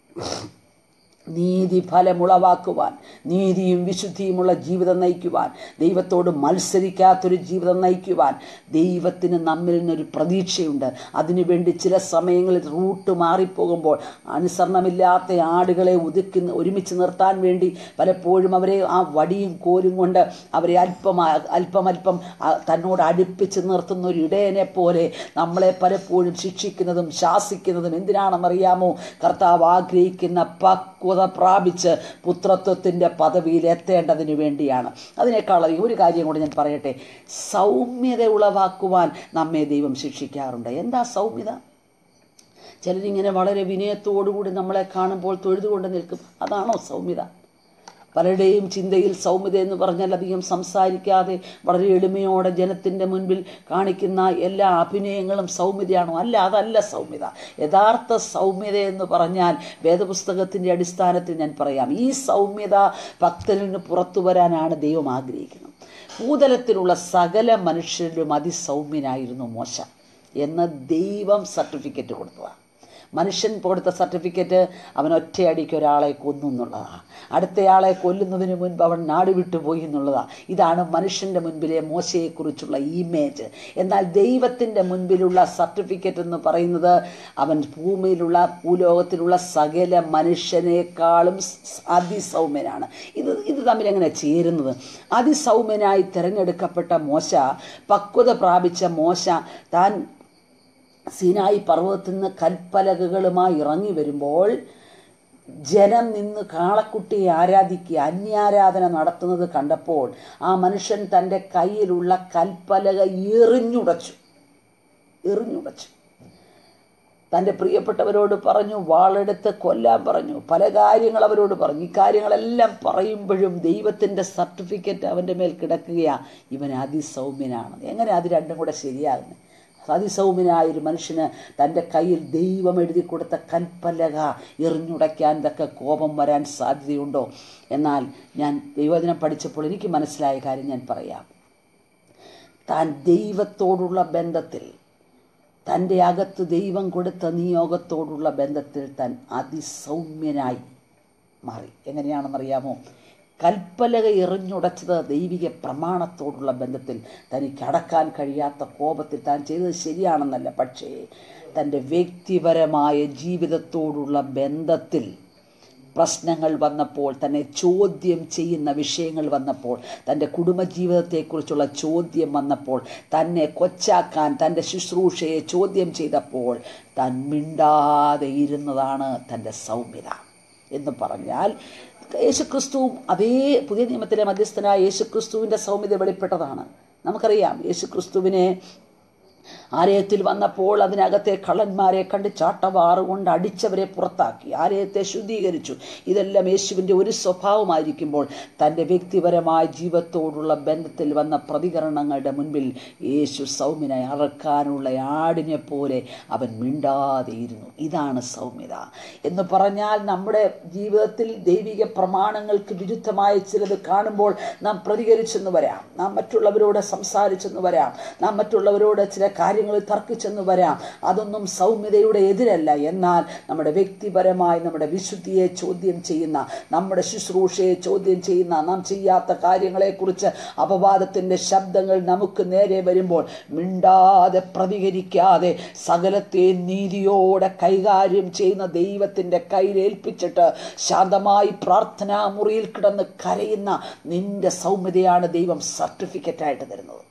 നീതി ഫലമുളവാക്കുവാൻ, നീതിയും വിശുദ്ധിയുമുള്ള ജീവിതം നയിക്കുവാൻ, ദൈവത്തോട് മത്സരിക്കാത്തൊരു ജീവിതം നയിക്കുവാൻ ദൈവത്തിന് നമ്മിൽ നിന്നൊരു പ്രതീക്ഷയുണ്ട്. അതിനുവേണ്ടി ചില സമയങ്ങളിൽ റൂട്ട് മാറിപ്പോകുമ്പോൾ അനുസരണമില്ലാത്ത ആടുകളെ ഒതുക്കി ഒരുമിച്ച് നിർത്താൻ വേണ്ടി പലപ്പോഴും അവരെ ആ വടിയും കോലും കൊണ്ട് അവരെ അല്പം അല്പമല്പം തന്നോട് അടുപ്പിച്ച് നിർത്തുന്ന ഒരു ഇടയനെ പോലെ നമ്മളെ പലപ്പോഴും ശിക്ഷിക്കുന്നതും ശാസിക്കുന്നതും എന്തിനാണെന്നറിയാമോ? കർത്താവ് ആഗ്രഹിക്കുന്ന പക്വത പ്രാപിച്ച് പുത്രത്വത്തിൻ്റെ പദവിയിൽ എത്തേണ്ടതിന് വേണ്ടിയാണ്. അതിനേക്കാൾ ഒരു കാര്യം കൂടി ഞാൻ പറയട്ടെ. സൗമ്യത ഉളവാക്കുവാൻ നമ്മെ ദൈവം ശിക്ഷിക്കാറുണ്ട്. എന്താ സൗമ്യത? ചിലരിങ്ങനെ വളരെ വിനയത്തോടുകൂടി നമ്മളെ കാണുമ്പോൾ തൊഴുതുകൊണ്ട് നിൽക്കും. അതാണോ സൗമ്യത? പലരുടെയും ചിന്തയിൽ സൗമ്യത എന്ന് പറഞ്ഞാൽ അധികം സംസാരിക്കാതെ വളരെ എളിമയോടെ ജനത്തിൻ്റെ മുൻപിൽ കാണിക്കുന്ന എല്ലാ അഭിനയങ്ങളും സൗമ്യതയാണോ? അല്ല, അതല്ല സൗമ്യത. യഥാർത്ഥ സൗമ്യത എന്ന് പറഞ്ഞാൽ വേദപുസ്തകത്തിൻ്റെ അടിസ്ഥാനത്തിൽ ഞാൻ പറയാം, ഈ സൗമ്യത ഭക്തനിൽ നിന്ന് പുറത്തു വരാനാണ് ദൈവം ആഗ്രഹിക്കുന്നത്. ഭൂതലത്തിലുള്ള സകല മനുഷ്യരിലും അതിസൗമ്യനായിരുന്നു മോശ എന്ന് ദൈവം സർട്ടിഫിക്കറ്റ് കൊടുത്തതാണ്. മനുഷ്യൻ കൊടുത്ത സർട്ടിഫിക്കറ്റ് അവൻ ഒറ്റയടിക്ക് ഒരാളെ കൊന്നു എന്നുള്ളതാണ്. അടുത്തയാളെ കൊല്ലുന്നതിന് മുൻപ് അവൻ നാട് വിട്ടുപോയി എന്നുള്ളതാണ്. ഇതാണ് മനുഷ്യൻ്റെ മുൻപിലെ മോശയെക്കുറിച്ചുള്ള ഇമേജ്. എന്നാൽ ദൈവത്തിൻ്റെ മുൻപിലുള്ള സർട്ടിഫിക്കറ്റ് എന്ന് പറയുന്നത് അവൻ ഭൂമിയിലുള്ള ഭൂലോകത്തിലുള്ള സകല മനുഷ്യനേക്കാളും അതിസൗമ്യനാണ്. ഇത് ഇത് തമ്മിൽ എങ്ങനെ ചേരുന്നത്? അതിസൗമ്യനായി തിരഞ്ഞെടുക്കപ്പെട്ട മോശ, പക്വത പ്രാപിച്ച മോശ, താൻ സീനായി പർവ്വതത്തിൽ നിന്ന് കൽപ്പലകകളുമായി ഇറങ്ങി വരുമ്പോൾ ജനം നിന്ന് കാളക്കുട്ടിയെ ആരാധിക്കുക, അന്യാരാധന നടത്തുന്നത് കണ്ടപ്പോൾ ആ മനുഷ്യൻ തൻ്റെ കയ്യിലുള്ള കൽപ്പലക എറിഞ്ഞുടച്ചു എറിഞ്ഞുടച്ചു തൻ്റെ പ്രിയപ്പെട്ടവരോട് പറഞ്ഞു, വാളെടുത്ത് കൊല്ലാൻ പറഞ്ഞു, പല കാര്യങ്ങൾ അവരോട് പറഞ്ഞു. ഈ കാര്യങ്ങളെല്ലാം പറയുമ്പോഴും ദൈവത്തിൻ്റെ സർട്ടിഫിക്കറ്റ് അവൻ്റെ മേൽ കിടക്കുകയാണ്, ഇവൻ അതിസൗമ്യനാണ്. എങ്ങനെ അത് രണ്ടും കൂടെ ശരിയാകുന്നത്? അതിസൗമ്യനായൊരു മനുഷ്യന് തൻ്റെ കയ്യിൽ ദൈവം എഴുതി കൊടുത്ത കൽപ്പലക എറിഞ്ഞുടയ്ക്കാൻ തക്ക കോപം വരാൻ സാധ്യതയുണ്ടോ? എന്നാൽ ഞാൻ ദൈവവചനം പഠിച്ചപ്പോൾ എനിക്ക് മനസ്സിലായ കാര്യം ഞാൻ പറയാം. താൻ ദൈവത്തോടുള്ള ബന്ധത്തിൽ, തൻ്റെ അകത്ത് ദൈവം കൊടുത്ത നിയോഗത്തോടുള്ള ബന്ധത്തിൽ താൻ അതിസൗമ്യനായി മാറി. എങ്ങനെയാണെന്നറിയാമോ? കൽപ്പലക എറിഞ്ഞുടച്ചത് ദൈവിക പ്രമാണത്തോടുള്ള ബന്ധത്തിൽ, തനിക്ക് അടക്കാൻ കഴിയാത്ത കോപത്തിൽ താൻ ചെയ്തത് ശരിയാണെന്നല്ല, പക്ഷേ തൻ്റെ വ്യക്തിപരമായ ജീവിതത്തോടുള്ള ബന്ധത്തിൽ പ്രശ്നങ്ങൾ വന്നപ്പോൾ, തന്നെ ചോദ്യം ചെയ്യുന്ന വിഷയങ്ങൾ വന്നപ്പോൾ, തൻ്റെ കുടുംബജീവിതത്തെക്കുറിച്ചുള്ള ചോദ്യം വന്നപ്പോൾ, തന്നെ കൊച്ചാക്കാൻ തൻ്റെ ശുശ്രൂഷയെ ചോദ്യം ചെയ്തപ്പോൾ താൻ മിണ്ടാതെ ഇരുന്നതാണ് തൻ്റെ സൗമ്യത. എന്ന് പറഞ്ഞാൽ യേശുക്രിസ്തുവും അതേ പുതിയ നിയമത്തിലെ മധ്യസ്ഥനായ യേശുക്രിസ്തുവിൻ്റെ സൗമ്യത വെളിപ്പെട്ടതാണ്. നമുക്കറിയാം, യേശുക്രിസ്തുവിനെ ആലയത്തിൽ വന്നപ്പോൾ അതിനകത്തെ കള്ളന്മാരെ കണ്ട് ചാട്ടവാറുകൊണ്ട് അടിച്ചവരെ പുറത്താക്കി, ആലയത്തെ ശുദ്ധീകരിച്ചു. ഇതെല്ലാം യേശുവിൻ്റെ ഒരു സ്വഭാവമായിരിക്കുമ്പോൾ തൻ്റെ വ്യക്തിപരമായ ജീവിതത്തോടുള്ള ബന്ധത്തിൽ വന്ന പ്രതികരണങ്ങളുടെ മുൻപിൽ യേശു സൗമ്യനായി അറക്കാനുള്ള ആടിനെ പോലെ അവൻ മിണ്ടാതെയിരുന്നു. ഇതാണ് സൗമ്യത എന്ന് പറഞ്ഞാൽ, നമ്മുടെ ജീവിതത്തിൽ ദൈവിക പ്രമാണങ്ങൾക്ക് വിരുദ്ധമായ ചിലത് കാണുമ്പോൾ നാം പ്രതികരിച്ചെന്ന് വരാം, നാം മറ്റുള്ളവരോട് സംസാരിച്ചെന്ന് വരാം, നാം മറ്റുള്ളവരോട് ചില കാര്യങ്ങളിൽ തർക്കിച്ചെന്ന് വരാം. അതൊന്നും സൗമ്യതയുടെ എതിരല്ല. എന്നാൽ നമ്മുടെ വ്യക്തിപരമായി നമ്മുടെ വിശുദ്ധിയെ ചോദ്യം ചെയ്യുന്ന, നമ്മുടെ ശുശ്രൂഷയെ ചോദ്യം ചെയ്യുന്ന, നാം ചെയ്യാത്ത കാര്യങ്ങളെക്കുറിച്ച് അപവാദത്തിൻ്റെ ശബ്ദങ്ങൾ നമുക്ക് നേരെ വരുമ്പോൾ മിണ്ടാതെ പ്രതികരിക്കാതെ സകലത്തെ നീതിയോടെ കൈകാര്യം ചെയ്യുന്ന ദൈവത്തിൻ്റെ കയ്യിലേൽപ്പിച്ചിട്ട് ശാന്തമായി പ്രാർത്ഥനാ മുറിയിൽ കിടന്ന് കരയുന്ന നിന്റെ സൗമ്യതയാണ് ദൈവം സർട്ടിഫിക്കറ്റായിട്ട് തരുന്നത്.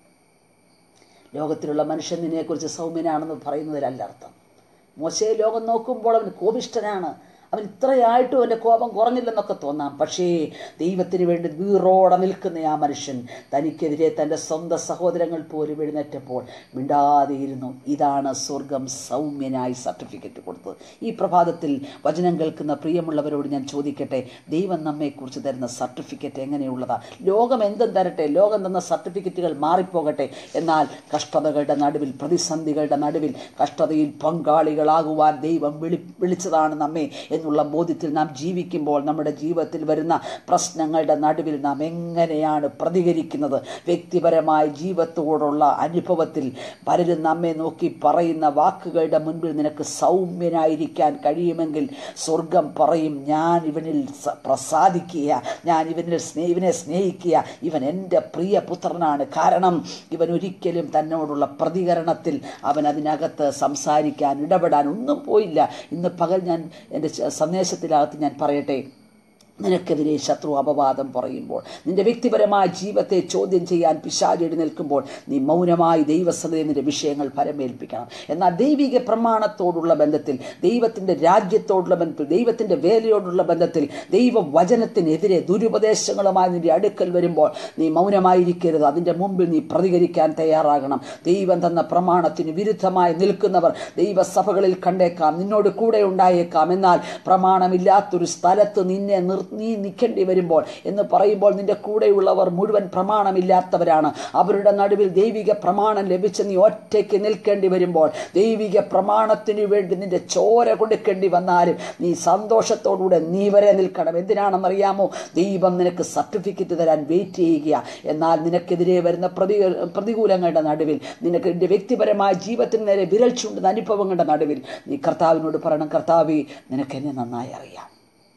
ലോകത്തിലുള്ള മനുഷ്യൻ നിന്നെക്കുറിച്ച് സൗമ്യനാണെന്ന് പറയുന്നതിലല്ല അർത്ഥം. മോശയെ ലോകം നോക്കുമ്പോൾ അവൻ കോപിഷ്ഠനാണ്, അവൻ ഇത്രയായിട്ടും അവൻ്റെ കോപം കുറഞ്ഞില്ലെന്നൊക്കെ തോന്നാം. പക്ഷേ ദൈവത്തിന് വേണ്ടി വീറോടെ നിൽക്കുന്ന ആ മനുഷ്യൻ തനിക്കെതിരെ തൻ്റെ സ്വന്തം സഹോദരങ്ങൾ പോലും എഴുന്നേറ്റപ്പോൾ മിണ്ടാതെയിരുന്നു. ഇതാണ് സ്വർഗം സൗമ്യനായി സർട്ടിഫിക്കറ്റ് കൊടുത്തത്. ഈ പ്രഭാതത്തിൽ വചനം കേൾക്കുന്ന പ്രിയമുള്ളവരോട് ഞാൻ ചോദിക്കട്ടെ, ദൈവം നമ്മെക്കുറിച്ച് തരുന്ന സർട്ടിഫിക്കറ്റ് എങ്ങനെയുള്ളതാ? ലോകം എന്തും തരട്ടെ, ലോകം തന്ന സർട്ടിഫിക്കറ്റുകൾ മാറിപ്പോകട്ടെ, എന്നാൽ കഷ്ടതകളുടെ നടുവിൽ, പ്രതിസന്ധികളുടെ നടുവിൽ കഷ്ടതയിൽ പങ്കാളികളാകുവാൻ ദൈവം വിളി വിളിച്ചതാണ് നമ്മെ എന്നുള്ള ബോധ്യത്തിൽ നാം ജീവിക്കുമ്പോൾ നമ്മുടെ ജീവിതത്തിൽ വരുന്ന പ്രശ്നങ്ങളുടെ നടുവിൽ നാം എങ്ങനെയാണ് പ്രതികരിക്കുന്നത്? വ്യക്തിപരമായ ജീവിതത്തോടുള്ള അനുഭവത്തിൽ പലരും നമ്മെ നോക്കി പറയുന്ന വാക്കുകളുടെ മുൻപിൽ നിനക്ക് സൗമ്യനായിരിക്കാൻ കഴിയുമെങ്കിൽ സ്വർഗം പറയും, ഞാൻ ഇവനിൽ പ്രസാദിക്കുക, ഞാൻ ഇവനിൽ സ്നേ ഇവനെ സ്നേഹിക്കുക, ഇവൻ എൻ്റെ പ്രിയ പുത്രനാണ്. കാരണം ഇവൻ ഒരിക്കലും തന്നോടുള്ള പ്രതികരണത്തിൽ അവൻ അതിനകത്ത് സംസാരിക്കാൻ ഇടപെടാൻ ഒന്നും പോയില്ല. ഇന്ന് പകൽ ഞാൻ എൻ്റെ സന്ദേശത്തിനകത്ത് ഞാൻ പറയട്ടെ, നിനക്കെതിരെ ശത്രു അപവാദം പറയുമ്പോൾ, നിന്റെ വ്യക്തിപരമായ ജീവിതത്തെ ചോദ്യം ചെയ്യാൻ പിശാച് എഴുന്നേൽക്കുമ്പോൾ നീ മൗനമായി ദൈവസന്നിധിയിൽ നിന്റെ വിഷയങ്ങൾ ഫലമേൽപ്പിക്കണം. എന്നാൽ ദൈവിക പ്രമാണത്തോടുള്ള ബന്ധത്തിൽ, ദൈവത്തിൻ്റെ രാജ്യത്തോടുള്ള ബന്ധത്തിൽ, ദൈവത്തിൻ്റെ വേലയോടുള്ള ബന്ധത്തിൽ, ദൈവവചനത്തിനെതിരെ ദുരുപദേശങ്ങളുമായി നിന്റെ അടുക്കൽ വരുമ്പോൾ നീ മൗനമായിരിക്കരുത്. അതിൻ്റെ മുമ്പിൽ നീ പ്രതികരിക്കാൻ തയ്യാറാകണം. ദൈവം തന്ന പ്രമാണത്തിന് വിരുദ്ധമായി നിൽക്കുന്നവർ ദൈവസഭകളിൽ കണ്ടേക്കാം, നിന്നോട് കൂടെ ഉണ്ടായേക്കാം. എന്നാൽ പ്രമാണമില്ലാത്തൊരു സ്ഥലത്ത് നിന്നെ നിർ നീ നിൽക്കേണ്ടി വരുമ്പോൾ എന്ന് പറയുമ്പോൾ നിന്റെ കൂടെയുള്ളവർ മുഴുവൻ പ്രമാണമില്ലാത്തവരാണ്. അവരുടെ നടുവിൽ ദൈവിക പ്രമാണം ലഭിച്ച് നീ ഒറ്റയ്ക്ക് നിൽക്കേണ്ടി വരുമ്പോൾ, ദൈവിക പ്രമാണത്തിന് വേണ്ടി നിന്റെ ചോര കൊടുക്കേണ്ടി വന്നാലും നീ സന്തോഷത്തോടുകൂടെ നീ വരെ നിൽക്കണം. എന്തിനാണെന്നറിയാമോ? ദൈവം നിനക്ക് സർട്ടിഫിക്കറ്റ് തരാൻ വെയിറ്റ് ചെയ്യുക. എന്നാൽ നിനക്കെതിരെ വരുന്ന പ്രതി പ്രതികൂലങ്ങളുടെ നടുവിൽ, നിനക്ക് നിന്റെ വ്യക്തിപരമായ ജീവിതത്തിന് നേരെ വിരൽ ചൂണ്ടുന്ന അനുഭവങ്ങളുടെ നടുവിൽ നീ കർത്താവിനോട് പറയണം, കർത്താവേ നിനക്കെന്നെ നന്നായി അറിയാം.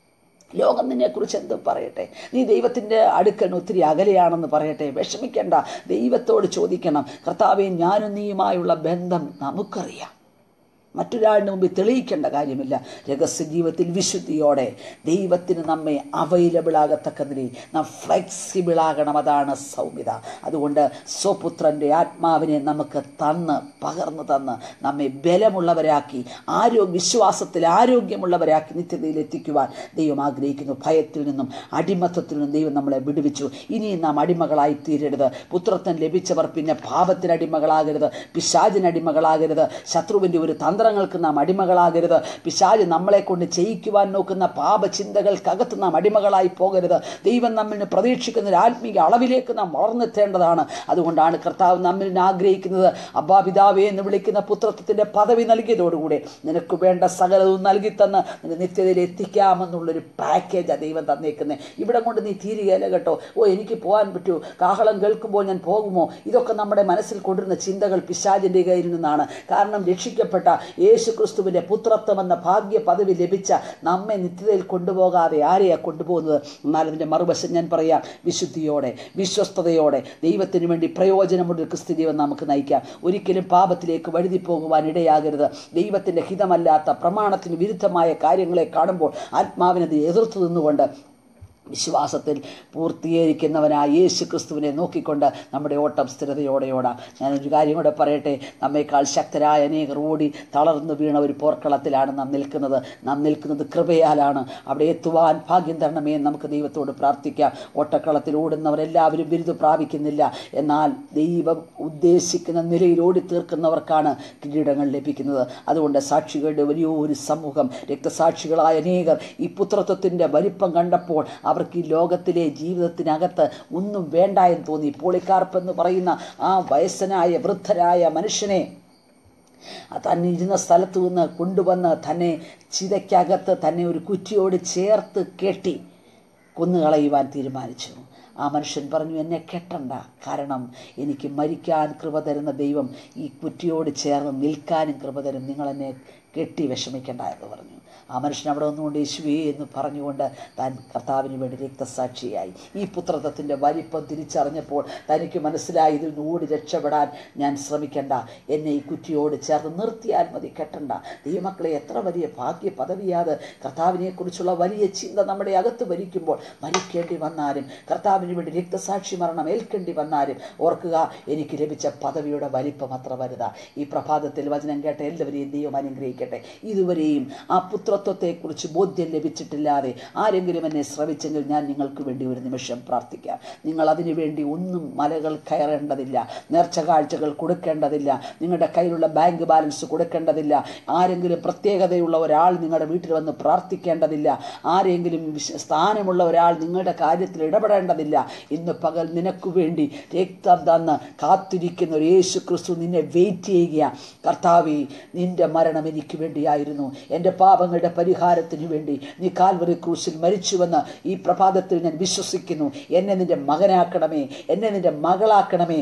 ലോകം നിന്നെക്കുറിച്ച് എന്ത് പറയട്ടെ, നീ ദൈവത്തിൻ്റെ അടുക്കൽ ഒത്തിരി അകലെയാണെന്ന് പറയട്ടെ, വിഷമിക്കേണ്ട. ദൈവത്തോട് ചോദിക്കണം, കർത്താവേ ഞാനും നീയുമായുള്ള ബന്ധം നമുക്കറിയാം, മറ്റൊരാളിന് മുമ്പിൽ തെളിയിക്കേണ്ട കാര്യമില്ല. രഹസ്യ ജീവിതത്തിൽ വിശുദ്ധിയോടെ ദൈവത്തിന് നമ്മെ അവൈലബിൾ ആകത്തക്കതിന് നാം ഫ്ലെക്സിബിൾ ആകണം. അതാണ് സൗമ്യത. അതുകൊണ്ട് സ്വപുത്രൻ്റെ ആത്മാവിനെ നമുക്ക് തന്ന് പകർന്നു തന്ന് നമ്മെ ബലമുള്ളവരാക്കി, ആരോഗ്യ വിശ്വാസത്തിൽ ആരോഗ്യമുള്ളവരാക്കി നിത്യതയിൽ എത്തിക്കുവാൻ ദൈവം ആഗ്രഹിക്കുന്നു. ഭയത്തിൽ നിന്നും അടിമത്തത്തിൽ നിന്നും ദൈവം നമ്മളെ വിടുവിച്ചു. ഇനിയും നാം അടിമകളായി തീരരുത്. പുത്രത്വം ലഭിച്ചവർ പിന്നെ പാപത്തിന് അടിമകളാകരുത്, പിശാചിന് അടിമകളാകരുത്, ശത്രുവിൻ്റെ ഒരു തന്ത്രങ്ങൾക്ക് നാം അടിമകളാകരുത്, പിശാച് നമ്മളെ കൊണ്ട് ചെയ്യിക്കുവാൻ നോക്കുന്ന പാപചിന്തകൾക്കകത്ത് നാം അടിമകളായി പോകരുത്. ദൈവം നമ്മിൽ പ്രതീക്ഷിക്കുന്ന ഒരു ആത്മീക അളവിലേക്ക് നാം വളർന്നെത്തേണ്ടതാണ്. അതുകൊണ്ടാണ് കർത്താവ് നമ്മിൽ ആഗ്രഹിക്കുന്നത്, അബ്ബാ പിതാവേ എന്ന് വിളിക്കുന്ന പുത്രത്വത്തിൻ്റെ പദവി നൽകിയതോടുകൂടെ നിനക്ക് വേണ്ട സകലവും നൽകി തന്ന് നിന്റെ നിത്യതയിൽ എത്തിക്കാമെന്നുള്ളൊരു പാക്കേജാണ് ദൈവം തന്നേക്കുന്നത്. ഇവിടെ കൊണ്ട് നീ തീരുകയല്ല കേട്ടോ. ഓ എനിക്ക് പോകാൻ പറ്റൂ, കാഹളം കേൾക്കുമ്പോൾ ഞാൻ പോകുമോ? ഇതൊക്കെ നമ്മുടെ മനസ്സിൽ കൊണ്ടിരുന്ന ചിന്തകൾ പിശാചിൻ്റെ കയ്യിൽ നിന്നാണ്. കാരണം രക്ഷിക്കപ്പെട്ട യേശു ക്രിസ്തുവിൻ്റെ പുത്രത്വം എന്ന ഭാഗ്യ പദവി ലഭിച്ച നമ്മെ നിത്യതയിൽ കൊണ്ടുപോകാതെ ആരെയാ കൊണ്ടുപോകുന്നത്? എന്നാൽ അതിൻ്റെ മറുവശം ഞാൻ പറയാം, വിശുദ്ധിയോടെ വിശ്വസ്തയോടെ ദൈവത്തിന് വേണ്ടി പ്രയോജനമുള്ള ക്രിസ്തു ജീവൻ നമുക്ക് നയിക്കാം. ഒരിക്കലും പാപത്തിലേക്ക് വഴുതി പോകുവാൻ ഇടയാകരുത്. ദൈവത്തിൻ്റെ ഹിതമല്ലാത്ത പ്രമാണത്തിന് വിരുദ്ധമായ കാര്യങ്ങളെ കാണുമ്പോൾ ആത്മാവിനത് എതിർത്തു നിന്നുകൊണ്ട് വിശ്വാസത്തിൽ പൂർത്തീകരിക്കുന്നവനായ യേശു ക്രിസ്തുവിനെ നോക്കിക്കൊണ്ട് നമ്മുടെ ഓട്ടം സ്ഥിരതയോടെ ഓടാം. ഞാനൊരു കാര്യം കൂടെ പറയട്ടെ. നമ്മേക്കാൾ ശക്തരായ അനേകർ ഓടി തളർന്നു വീണ ഒരു പോർക്കളത്തിലാണ് നാം നിൽക്കുന്നത്. നാം നിൽക്കുന്നത് കൃപയാലാണ്. അവിടെ എത്തുവാൻ ഭാഗ്യം തരണമേ നമുക്ക് ദൈവത്തോട് പ്രാർത്ഥിക്കാം. ഓട്ടക്കളത്തിൽ ഓടുന്നവരെല്ലാവരും ബിരുദം പ്രാപിക്കുന്നില്ല. എന്നാൽ ദൈവം ഉദ്ദേശിക്കുന്ന നിലയിൽ ഓടി തീർക്കുന്നവർക്കാണ് കിരീടങ്ങൾ ലഭിക്കുന്നത്. അതുകൊണ്ട് സാക്ഷികളുടെ വലിയൊരു സമൂഹം, രക്തസാക്ഷികളായ അനേകർ ഈ പുത്രത്വത്തിൻ്റെ വലിപ്പം കണ്ടപ്പോൾ അവർക്ക് ഈ ലോകത്തിലെ ജീവിതത്തിനകത്ത് ഒന്നും വേണ്ട എന്ന് തോന്നി. പോളികാർപ്പ് എന്ന് പറയുന്ന ആ വയസ്സനായ വൃദ്ധരായ മനുഷ്യനെ തന്നെ ഇരുന്ന സ്ഥലത്തു നിന്ന് കൊണ്ടുവന്ന് തന്നെ ചിതയ്ക്കകത്ത് തന്നെ ഒരു കുറ്റിയോട് ചേർത്ത് കെട്ടി കൊന്നുകളയുവാൻ തീരുമാനിച്ചു. ആ മനുഷ്യൻ പറഞ്ഞു, എന്നെ കെട്ടണ്ട, കാരണം എനിക്ക് മരിക്കാൻ കൃപ തരുന്ന ദൈവം ഈ കുറ്റിയോട് ചേർന്ന് നിൽക്കാനും കൃപ തരും, നിങ്ങളെന്നെ കെട്ടി വിഷമിക്കണ്ട എന്ന് പറഞ്ഞു. ആ മനുഷ്യൻ അവിടെ ഒന്നുകൊണ്ട് യേശുവേ എന്ന് പറഞ്ഞുകൊണ്ട് താൻ കർത്താവിന് വേണ്ടി രക്തസാക്ഷിയായി. ഈ പുത്രത്വത്തിൻ്റെ വലിപ്പം തിരിച്ചറിഞ്ഞപ്പോൾ തനിക്ക് മനസ്സിലായി, ഇതിൽ നിന്ന് ഓടി രക്ഷപ്പെടാൻ ഞാൻ ശ്രമിക്കണ്ട, എന്നെ ഈ കുറ്റിയോട് ചേർന്ന് നിർത്തിയാൽ മതി, കെട്ടണ്ട. ദൈവമക്കളെ, എത്ര വലിയ ഭാഗ്യ പദവിയാത്. കർത്താവിനെക്കുറിച്ചുള്ള വലിയ ചിന്ത നമ്മുടെ അകത്ത് ഭരിക്കുമ്പോൾ മരിക്കേണ്ടി വന്നാലും, കർത്താവിന് വേണ്ടി രക്തസാക്ഷി മരണം ഏൽക്കേണ്ടി വന്നാലും ഓർക്കുക, എനിക്ക് ലഭിച്ച പദവിയുടെ വലിപ്പം അത്ര വലുതാ. ഈ പ്രഭാതത്തിൽ വചനം കേട്ട എല്ലാവരെയും ദൈവം അനുഗ്രഹിക്കട്ടെ. ഇതുവരെയും ആ പുത്രത്വത്തെക്കുറിച്ച് ബോധ്യം ലഭിച്ചിട്ടില്ലാതെ ആരെങ്കിലും എന്നെ ശ്രവിച്ചെങ്കിൽ ഞാൻ നിങ്ങൾക്ക് വേണ്ടി ഒരു നിമിഷം പ്രാർത്ഥിക്കാം. നിങ്ങൾ അതിനു വേണ്ടി ഒന്നും മലകൾ കയറേണ്ടതില്ല, നേർച്ച കാഴ്ചകൾ കൊടുക്കേണ്ടതില്ല, നിങ്ങളുടെ കയ്യിലുള്ള ബാങ്ക് ബാലൻസ് കൊടുക്കേണ്ടതില്ല, ആരെങ്കിലും പ്രത്യേകതയുള്ള ഒരാൾ നിങ്ങളുടെ വീട്ടിൽ വന്ന് പ്രാർത്ഥിക്കേണ്ടതില്ല, ആരെങ്കിലും സ്ഥാനമുള്ള ഒരാൾ നിങ്ങളുടെ കാര്യത്തിൽ ഇടപെടേണ്ടതില്ല. ഇന്ന് പകൽ നിനക്ക് വേണ്ടി രക്തം തന്ന് കാത്തിരിക്കുന്ന ഒരു യേശു ക്രിസ്തു നിന്നെ വെയിറ്റ് ചെയ്യുക. കർത്താവേ, നിന്റെ മരണം എനിക്ക് വേണ്ടിയായിരുന്നു, എൻ്റെ പാപങ്ങളുടെ പരിഹാരത്തിനു വേണ്ടി നീ കാൽവറി ക്രൂശിൽ മരിച്ചുവെന്ന് ഈ പ്രഭാതത്തിൽ ഞാൻ വിശ്വസിക്കുന്നു. എന്നെ നിന്റെ മകനാക്കണമേ, എന്നെ നിന്റെ മകളാക്കണമേ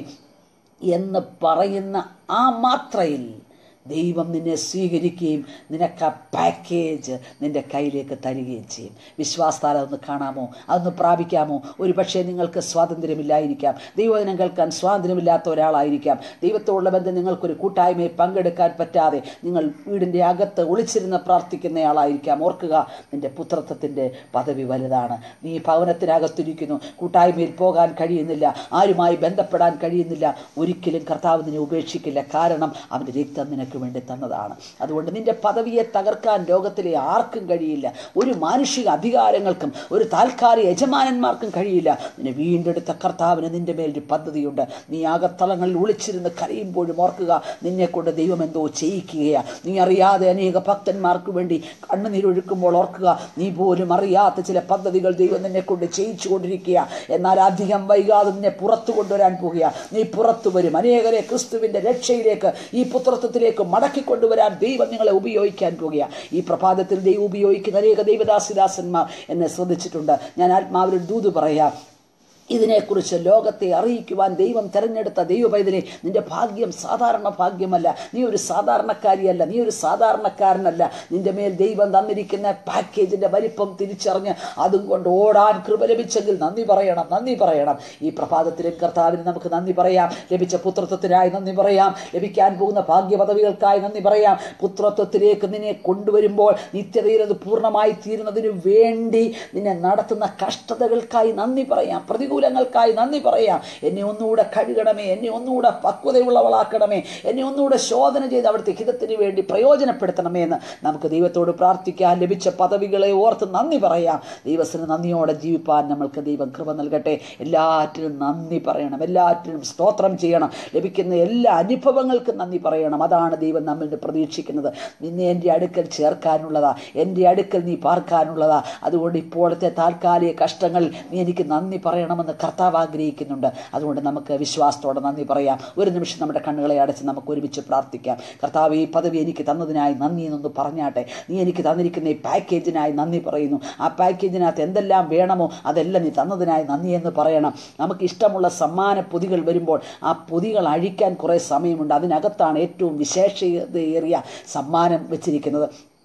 എന്ന് പറയുന്ന ആ മാത്രയിൽ ദൈവം നിന്നെ സ്വീകരിക്കുകയും നിനക്ക് ആ പാക്കേജ് നിൻ്റെ കയ്യിലേക്ക് തരികയും ചെയ്യും. വിശ്വാസത്താൽ അതൊന്ന് കാണാമോ, അതൊന്ന് പ്രാപിക്കാമോ? ഒരു പക്ഷേ നിങ്ങൾക്ക് സ്വാതന്ത്ര്യമില്ലായിരിക്കാം, ദൈവവചനം കേൾക്കാൻ സ്വാതന്ത്ര്യമില്ലാത്ത ഒരാളായിരിക്കാം, ദൈവത്തോടുള്ള ബന്ധം നിങ്ങൾക്കൊരു കൂട്ടായ്മയിൽ പങ്കെടുക്കാൻ പറ്റാതെ നിങ്ങൾ വീടിൻ്റെ അകത്ത് ഒളിച്ചിരുന്ന് പ്രാർത്ഥിക്കുന്നയാളായിരിക്കാം. ഓർക്കുക, നിൻ്റെ പുത്രത്വത്തിൻ്റെ പദവി വലുതാണ്. നീ ഭവനത്തിനകത്തിരിക്കുന്നു, കൂട്ടായ്മയിൽ പോകാൻ കഴിയുന്നില്ല, ആരുമായി ബന്ധപ്പെടാൻ കഴിയുന്നില്ല. ഒരിക്കലും കർത്താവ് നിന്നെ ഉപേക്ഷിക്കില്ല, കാരണം അവൻ്റെ രക്തം നിനക്ക് വേണ്ടി തന്നതാണ്. അതുകൊണ്ട് നിന്റെ പദവിയെ തകർക്കാൻ ലോകത്തിലെ ആർക്കും കഴിയില്ല. ഒരു മാനുഷിക അധികാരങ്ങൾക്കും ഒരു താൽക്കാലിക യജമാനന്മാർക്കും കഴിയില്ല. നിന്നെ വീണ്ടെടുത്ത കർത്താവിന് നിന്റെ മേലൊരു പദ്ധതിയുണ്ട്. നീ ആകത്തളങ്ങളിൽ ഒളിച്ചിരുന്ന് കരയുമ്പോഴും ഓർക്കുക, നിന്നെ കൊണ്ട് ദൈവം എന്തോ ചെയ്യിക്കുകയാണ്. നീ അറിയാതെ അനേക ഭക്തന്മാർക്ക് വേണ്ടി കണ്ണുനീരൊഴുക്കുമ്പോൾ ഓർക്കുക, നീ പോലും അറിയാത്ത ചില പദ്ധതികൾ ദൈവം നിന്നെ കൊണ്ട് ചെയ്യിച്ചു കൊണ്ടിരിക്കുക. എന്നാൽ അധികം വൈകാതെ നിന്നെ പുറത്തു കൊണ്ടുവരാൻ പോകുക. നീ പുറത്തു വരും. അനേകരെ ക്രിസ്തുവിന്റെ രക്ഷയിലേക്ക്, ഈ പുത്രത്വത്തിലേക്ക് മടക്കിക്കൊണ്ടുവരാൻ ദൈവം നിങ്ങളെ ഉപയോഗിക്കാൻ പോകുക. ഈ പ്രഭാതത്തിൽ ദൈവം ഉപയോഗിക്കുന്ന അനേക ദൈവദാസിദാസന്മാർ എന്നെ ശ്രദ്ധിച്ചിട്ടുണ്ട്. ഞാൻ ആത്മാവിൽ ദൂത് പറയാം. ഇതിനെക്കുറിച്ച് ലോകത്തെ അറിയിക്കുവാൻ ദൈവം തിരഞ്ഞെടുത്ത ദൈവപൈതലെ, നിന്റെ ഭാഗ്യം സാധാരണ ഭാഗ്യമല്ല. നീ ഒരു സാധാരണക്കാരിയല്ല, നീ ഒരു സാധാരണക്കാരനല്ല. നിന്റെ മേൽ ദൈവം തന്നിരിക്കുന്ന പാക്കേജിന്റെ വലിപ്പം തിരിച്ചറിഞ്ഞ് അതും കൊണ്ട് ഓടാൻ കൃപ ലഭിച്ചെങ്കിൽ നന്ദി പറയണം, നന്ദി പറയണം. ഈ പ്രഭാതത്തിലും കർത്താവിന് നമുക്ക് നന്ദി പറയാം. ലഭിച്ച പുത്രത്വത്തിനായി നന്ദി പറയാം. ലഭിക്കാൻ പോകുന്ന ഭാഗ്യപദവികൾക്കായി നന്ദി പറയാം. പുത്രത്വത്തിലേക്ക് നിന്നെ കൊണ്ടുവരുമ്പോൾ നിത്യതയിൽ അത് പൂർണ്ണമായി തീരുന്നതിനു വേണ്ടി നിന്നെ നടത്തുന്ന കഷ്ടതകൾക്കായി നന്ദി പറയാം. പ്രതികൂല ങ്ങൾക്കായി നന്ദി പറയാം. എന്നെ ഒന്നുകൂടെ കഴുകണമേ, എന്നെ ഒന്നുകൂടെ പക്വതയുള്ളവളാക്കണമേ, എന്നെ ഒന്നുകൂടെ ശോധന ചെയ്ത് അവിടുത്തെ ഹിതത്തിന് വേണ്ടി പ്രയോജനപ്പെടുത്തണമേ എന്ന് നമുക്ക് ദൈവത്തോട് പ്രാർത്ഥിക്കാൻ. ലഭിച്ച പദവികളെ ഓർത്ത് നന്ദി പറയാം. ദൈവത്തിന് നന്ദിയോടെ ജീവിപ്പാൻ നമ്മൾക്ക് ദൈവം കൃപ നൽകട്ടെ. എല്ലാറ്റിനും നന്ദി പറയണം, എല്ലാറ്റിനും സ്തോത്രം ചെയ്യണം. ലഭിക്കുന്ന എല്ലാ അനുഭവങ്ങൾക്കും നന്ദി പറയണം. അതാണ് ദൈവം നമ്മിൽ പ്രതീക്ഷിക്കുന്നത്. നിന്നെ എൻ്റെ അടുക്കൽ ചേർക്കാനുള്ളതാ, എൻ്റെ അടുക്കൽ നീ പാർക്കാനുള്ളതാ. അതുകൊണ്ട് ഇപ്പോഴത്തെ താൽക്കാലിക കഷ്ടങ്ങൾ നീ എനിക്ക് നന്ദി പറയണമെന്ന് കർത്താവ് ആഗ്രഹിക്കുന്നുണ്ട്. അതുകൊണ്ട് നമുക്ക് വിശ്വാസത്തോടെ നന്ദി പറയാം. ഒരു നിമിഷം നമ്മുടെ കണ്ണുകളെ അടച്ച് നമുക്ക് ഒരുമിച്ച് പ്രാർത്ഥിക്കാം. കർത്താവ്, ഈ പദവി എനിക്ക് തന്നതിനായി നന്ദി എന്നൊന്ന് പറഞ്ഞാട്ടെ. നീ എനിക്ക് തന്നിരിക്കുന്ന ഈ പാക്കേജിനായി നന്ദി പറയുന്നു. ആ പാക്കേജിനകത്ത് എന്തെല്ലാം വേണമോ അതെല്ലാം നീ തന്നതിനായി നന്ദി എന്ന് പറയണം. നമുക്ക് ഇഷ്ടമുള്ള സമ്മാന പൊതികൾ വരുമ്പോൾ ആ പൊതികൾ അഴിക്കാൻ കുറേ സമയമുണ്ട്. അതിനകത്താണ് ഏറ്റവും വിശേഷതയേറിയ സമ്മാനം വെച്ചിരിക്കുന്നത്.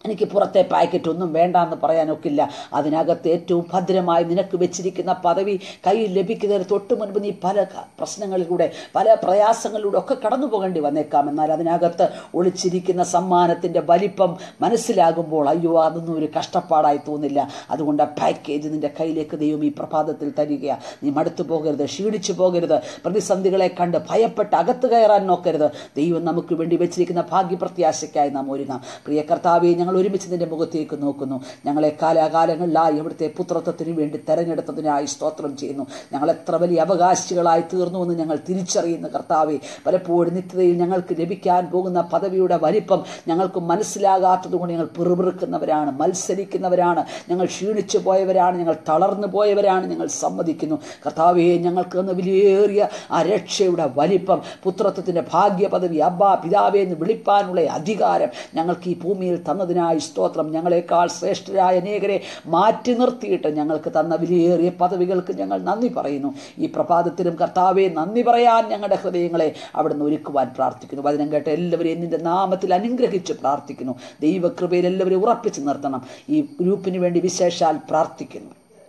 എനിക്ക് പുറത്തെ പാക്കറ്റ് ഒന്നും വേണ്ട എന്ന് പറയാനൊക്കില്ല. അതിനകത്ത് ഏറ്റവും ഭദ്രമായി നിനക്ക് വെച്ചിരിക്കുന്ന പദവി കയ്യിൽ ലഭിക്കുന്നതിന് തൊട്ട് മുൻപ് നീ പല പ്രശ്നങ്ങളിലൂടെ പല പ്രയാസങ്ങളിലൂടെ ഒക്കെ കടന്നു പോകേണ്ടി വന്നേക്കാം. എന്നാൽ അതിനകത്ത് ഒളിച്ചിരിക്കുന്ന സമ്മാനത്തിൻ്റെ വലിപ്പം മനസ്സിലാകുമ്പോൾ അയ്യോ അതൊന്നും ഒരു കഷ്ടപ്പാടായി തോന്നില്ല. അതുകൊണ്ട് ആ പാക്കേജ് നിൻ്റെ കയ്യിലേക്ക് ദൈവം ഈ പ്രഭാതത്തിൽ തരികയാണ്. നീ മടുത്തു പോകരുത്, ക്ഷീണിച്ചു പോകരുത്, പ്രതിസന്ധികളെ കണ്ട് ഭയപ്പെട്ട് അകത്ത് കയറാൻ നോക്കരുത്. ദൈവം നമുക്ക് വേണ്ടി വെച്ചിരിക്കുന്ന ഭാഗ്യപ്രത്യാശയ്ക്കായി നാം ഒരുങ്ങാം. പ്രിയ കർത്താവേ, ഞങ്ങൾ ഒരുമിച്ച് നിന്റെ മുഖത്തേക്ക് നോക്കുന്നു. ഞങ്ങളെ കാലാകാലങ്ങളിലായി ഇവിടുത്തെ പുത്രത്വത്തിന് വേണ്ടി തെരഞ്ഞെടുത്തതിനായി സ്തോത്രം ചെയ്യുന്നു. ഞങ്ങൾ എത്ര വലിയ അവകാശികളായി തീർന്നുവെന്ന് ഞങ്ങൾ തിരിച്ചറിയുന്ന കർത്താവേ, പലപ്പോഴും നിത്യതയിൽ ഞങ്ങൾക്ക് ലഭിക്കാൻ പോകുന്ന പദവിയുടെ വലിപ്പം ഞങ്ങൾക്ക് മനസ്സിലാകാത്തത് കൊണ്ട് ഞങ്ങൾ പിറുപിറുക്കുന്നവരാണ്, മത്സരിക്കുന്നവരാണ്, ഞങ്ങൾ ക്ഷീണിച്ചു പോയവരാണ്, ഞങ്ങൾ തളർന്നു പോയവരാണ്. ഞങ്ങൾ സമ്മതിക്കുന്നു കർത്താവേ, ഞങ്ങൾക്ക് തന്ന വിലയേറിയ ആ രക്ഷയുടെ വലിപ്പം, പുത്രത്വത്തിൻ്റെ ഭാഗ്യ പദവി, അബ്ബാ പിതാവേ എന്ന് വിളിപ്പാനുള്ള അധികാരം ഞങ്ങൾക്ക് ഈ ഭൂമിയിൽ തന്നതിനായി സ്തോത്രം. ഞങ്ങളെക്കാൾ ശ്രേഷ്ഠരായ അനേകരെ മാറ്റി നിർത്തിയിട്ട് ഞങ്ങൾക്ക് തന്ന വിലയേറിയ പദവികൾക്ക് ഞങ്ങൾ നന്ദി പറയുന്നു. ഈ പ്രഭാതത്തിലും കർത്താവെ നന്ദി പറയാൻ ഞങ്ങളുടെ ഹൃദയങ്ങളെ അവിടുന്ന് ഒരുക്കുവാൻ പ്രാർത്ഥിക്കുന്നു. വചനം കേട്ട എല്ലാവരെയും നിന്റെ നാമത്തിൽ അനുഗ്രഹിച്ച് പ്രാർത്ഥിക്കുന്നു. ദൈവകൃപയിൽ എല്ലാവരെയും ഉറപ്പിച്ച് നിർത്തണം. ഈ ഗ്രൂപ്പിന് വേണ്ടി വിശേഷാൽ പ്രാർത്ഥിക്കുന്നു.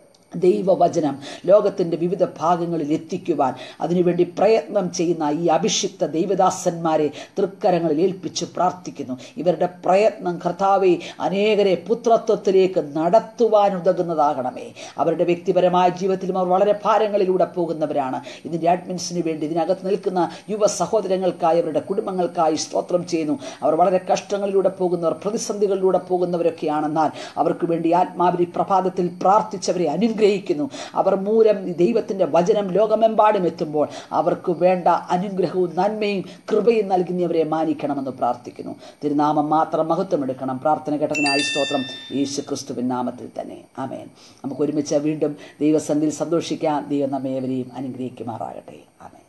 ദൈവവചനം ലോകത്തിൻ്റെ വിവിധ ഭാഗങ്ങളിൽ എത്തിക്കുവാൻ അതിനുവേണ്ടി പ്രയത്നം ചെയ്യുന്ന ഈ അഭിഷിക്ത ദൈവദാസന്മാരെ തൃക്കരങ്ങളിൽ ഏൽപ്പിച്ച് പ്രാർത്ഥിക്കുന്നു. ഇവരുടെ പ്രയത്നം കർത്താവേ അനേകരെ പുത്രത്വത്തിലേക്ക് നടത്തുവാൻ ഉതകുന്നതാകണമേ. അവരുടെ വ്യക്തിപരമായ ജീവിതത്തിലും അവർ വളരെ ഭാരങ്ങളിലൂടെ പോകുന്നവരാണ്. ഇതിൻ്റെ അഡ്മിൻസിന് വേണ്ടി ഇതിനകത്ത് നിൽക്കുന്ന യുവ സഹോദരങ്ങൾക്കായി അവരുടെ കുടുംബങ്ങൾക്കായി സ്തോത്രം ചെയ്യുന്നു. അവർ വളരെ കഷ്ടങ്ങളിലൂടെ പോകുന്നവർ, പ്രതിസന്ധികളിലൂടെ പോകുന്നവരൊക്കെയാണെന്നാൽ അവർക്ക് വേണ്ടി ആത്മാവിൽ പ്രഭാതത്തിൽ പ്രാർത്ഥിച്ചവരെ അനുഗ്രഹിക്കുന്നു. അവർ മൂലം ദൈവത്തിൻ്റെ വചനം ലോകമെമ്പാടും എത്തുമ്പോൾ അവർക്ക് വേണ്ട അനുഗ്രഹവും നന്മയും കൃപയും നൽകുന്നവരെ മാനിക്കണമെന്ന് പ്രാർത്ഥിക്കുന്നു. തിരുനാമം മാത്രം മഹത്വം എടുക്കണം. പ്രാർത്ഥന കേട്ടതിനായി സ്തോത്രം യേശു ക്രിസ്തുവിൻ നാമത്തിൽ തന്നെ ആമേൻ. നമുക്ക് ഒരുമിച്ച് വീണ്ടും ദൈവസന്നിധിയിൽ സന്തോഷിക്കാം. ദൈവം നമ്മേവരെയും അനുഗ്രഹിക്കുമാറാകട്ടെ. ആമേൻ.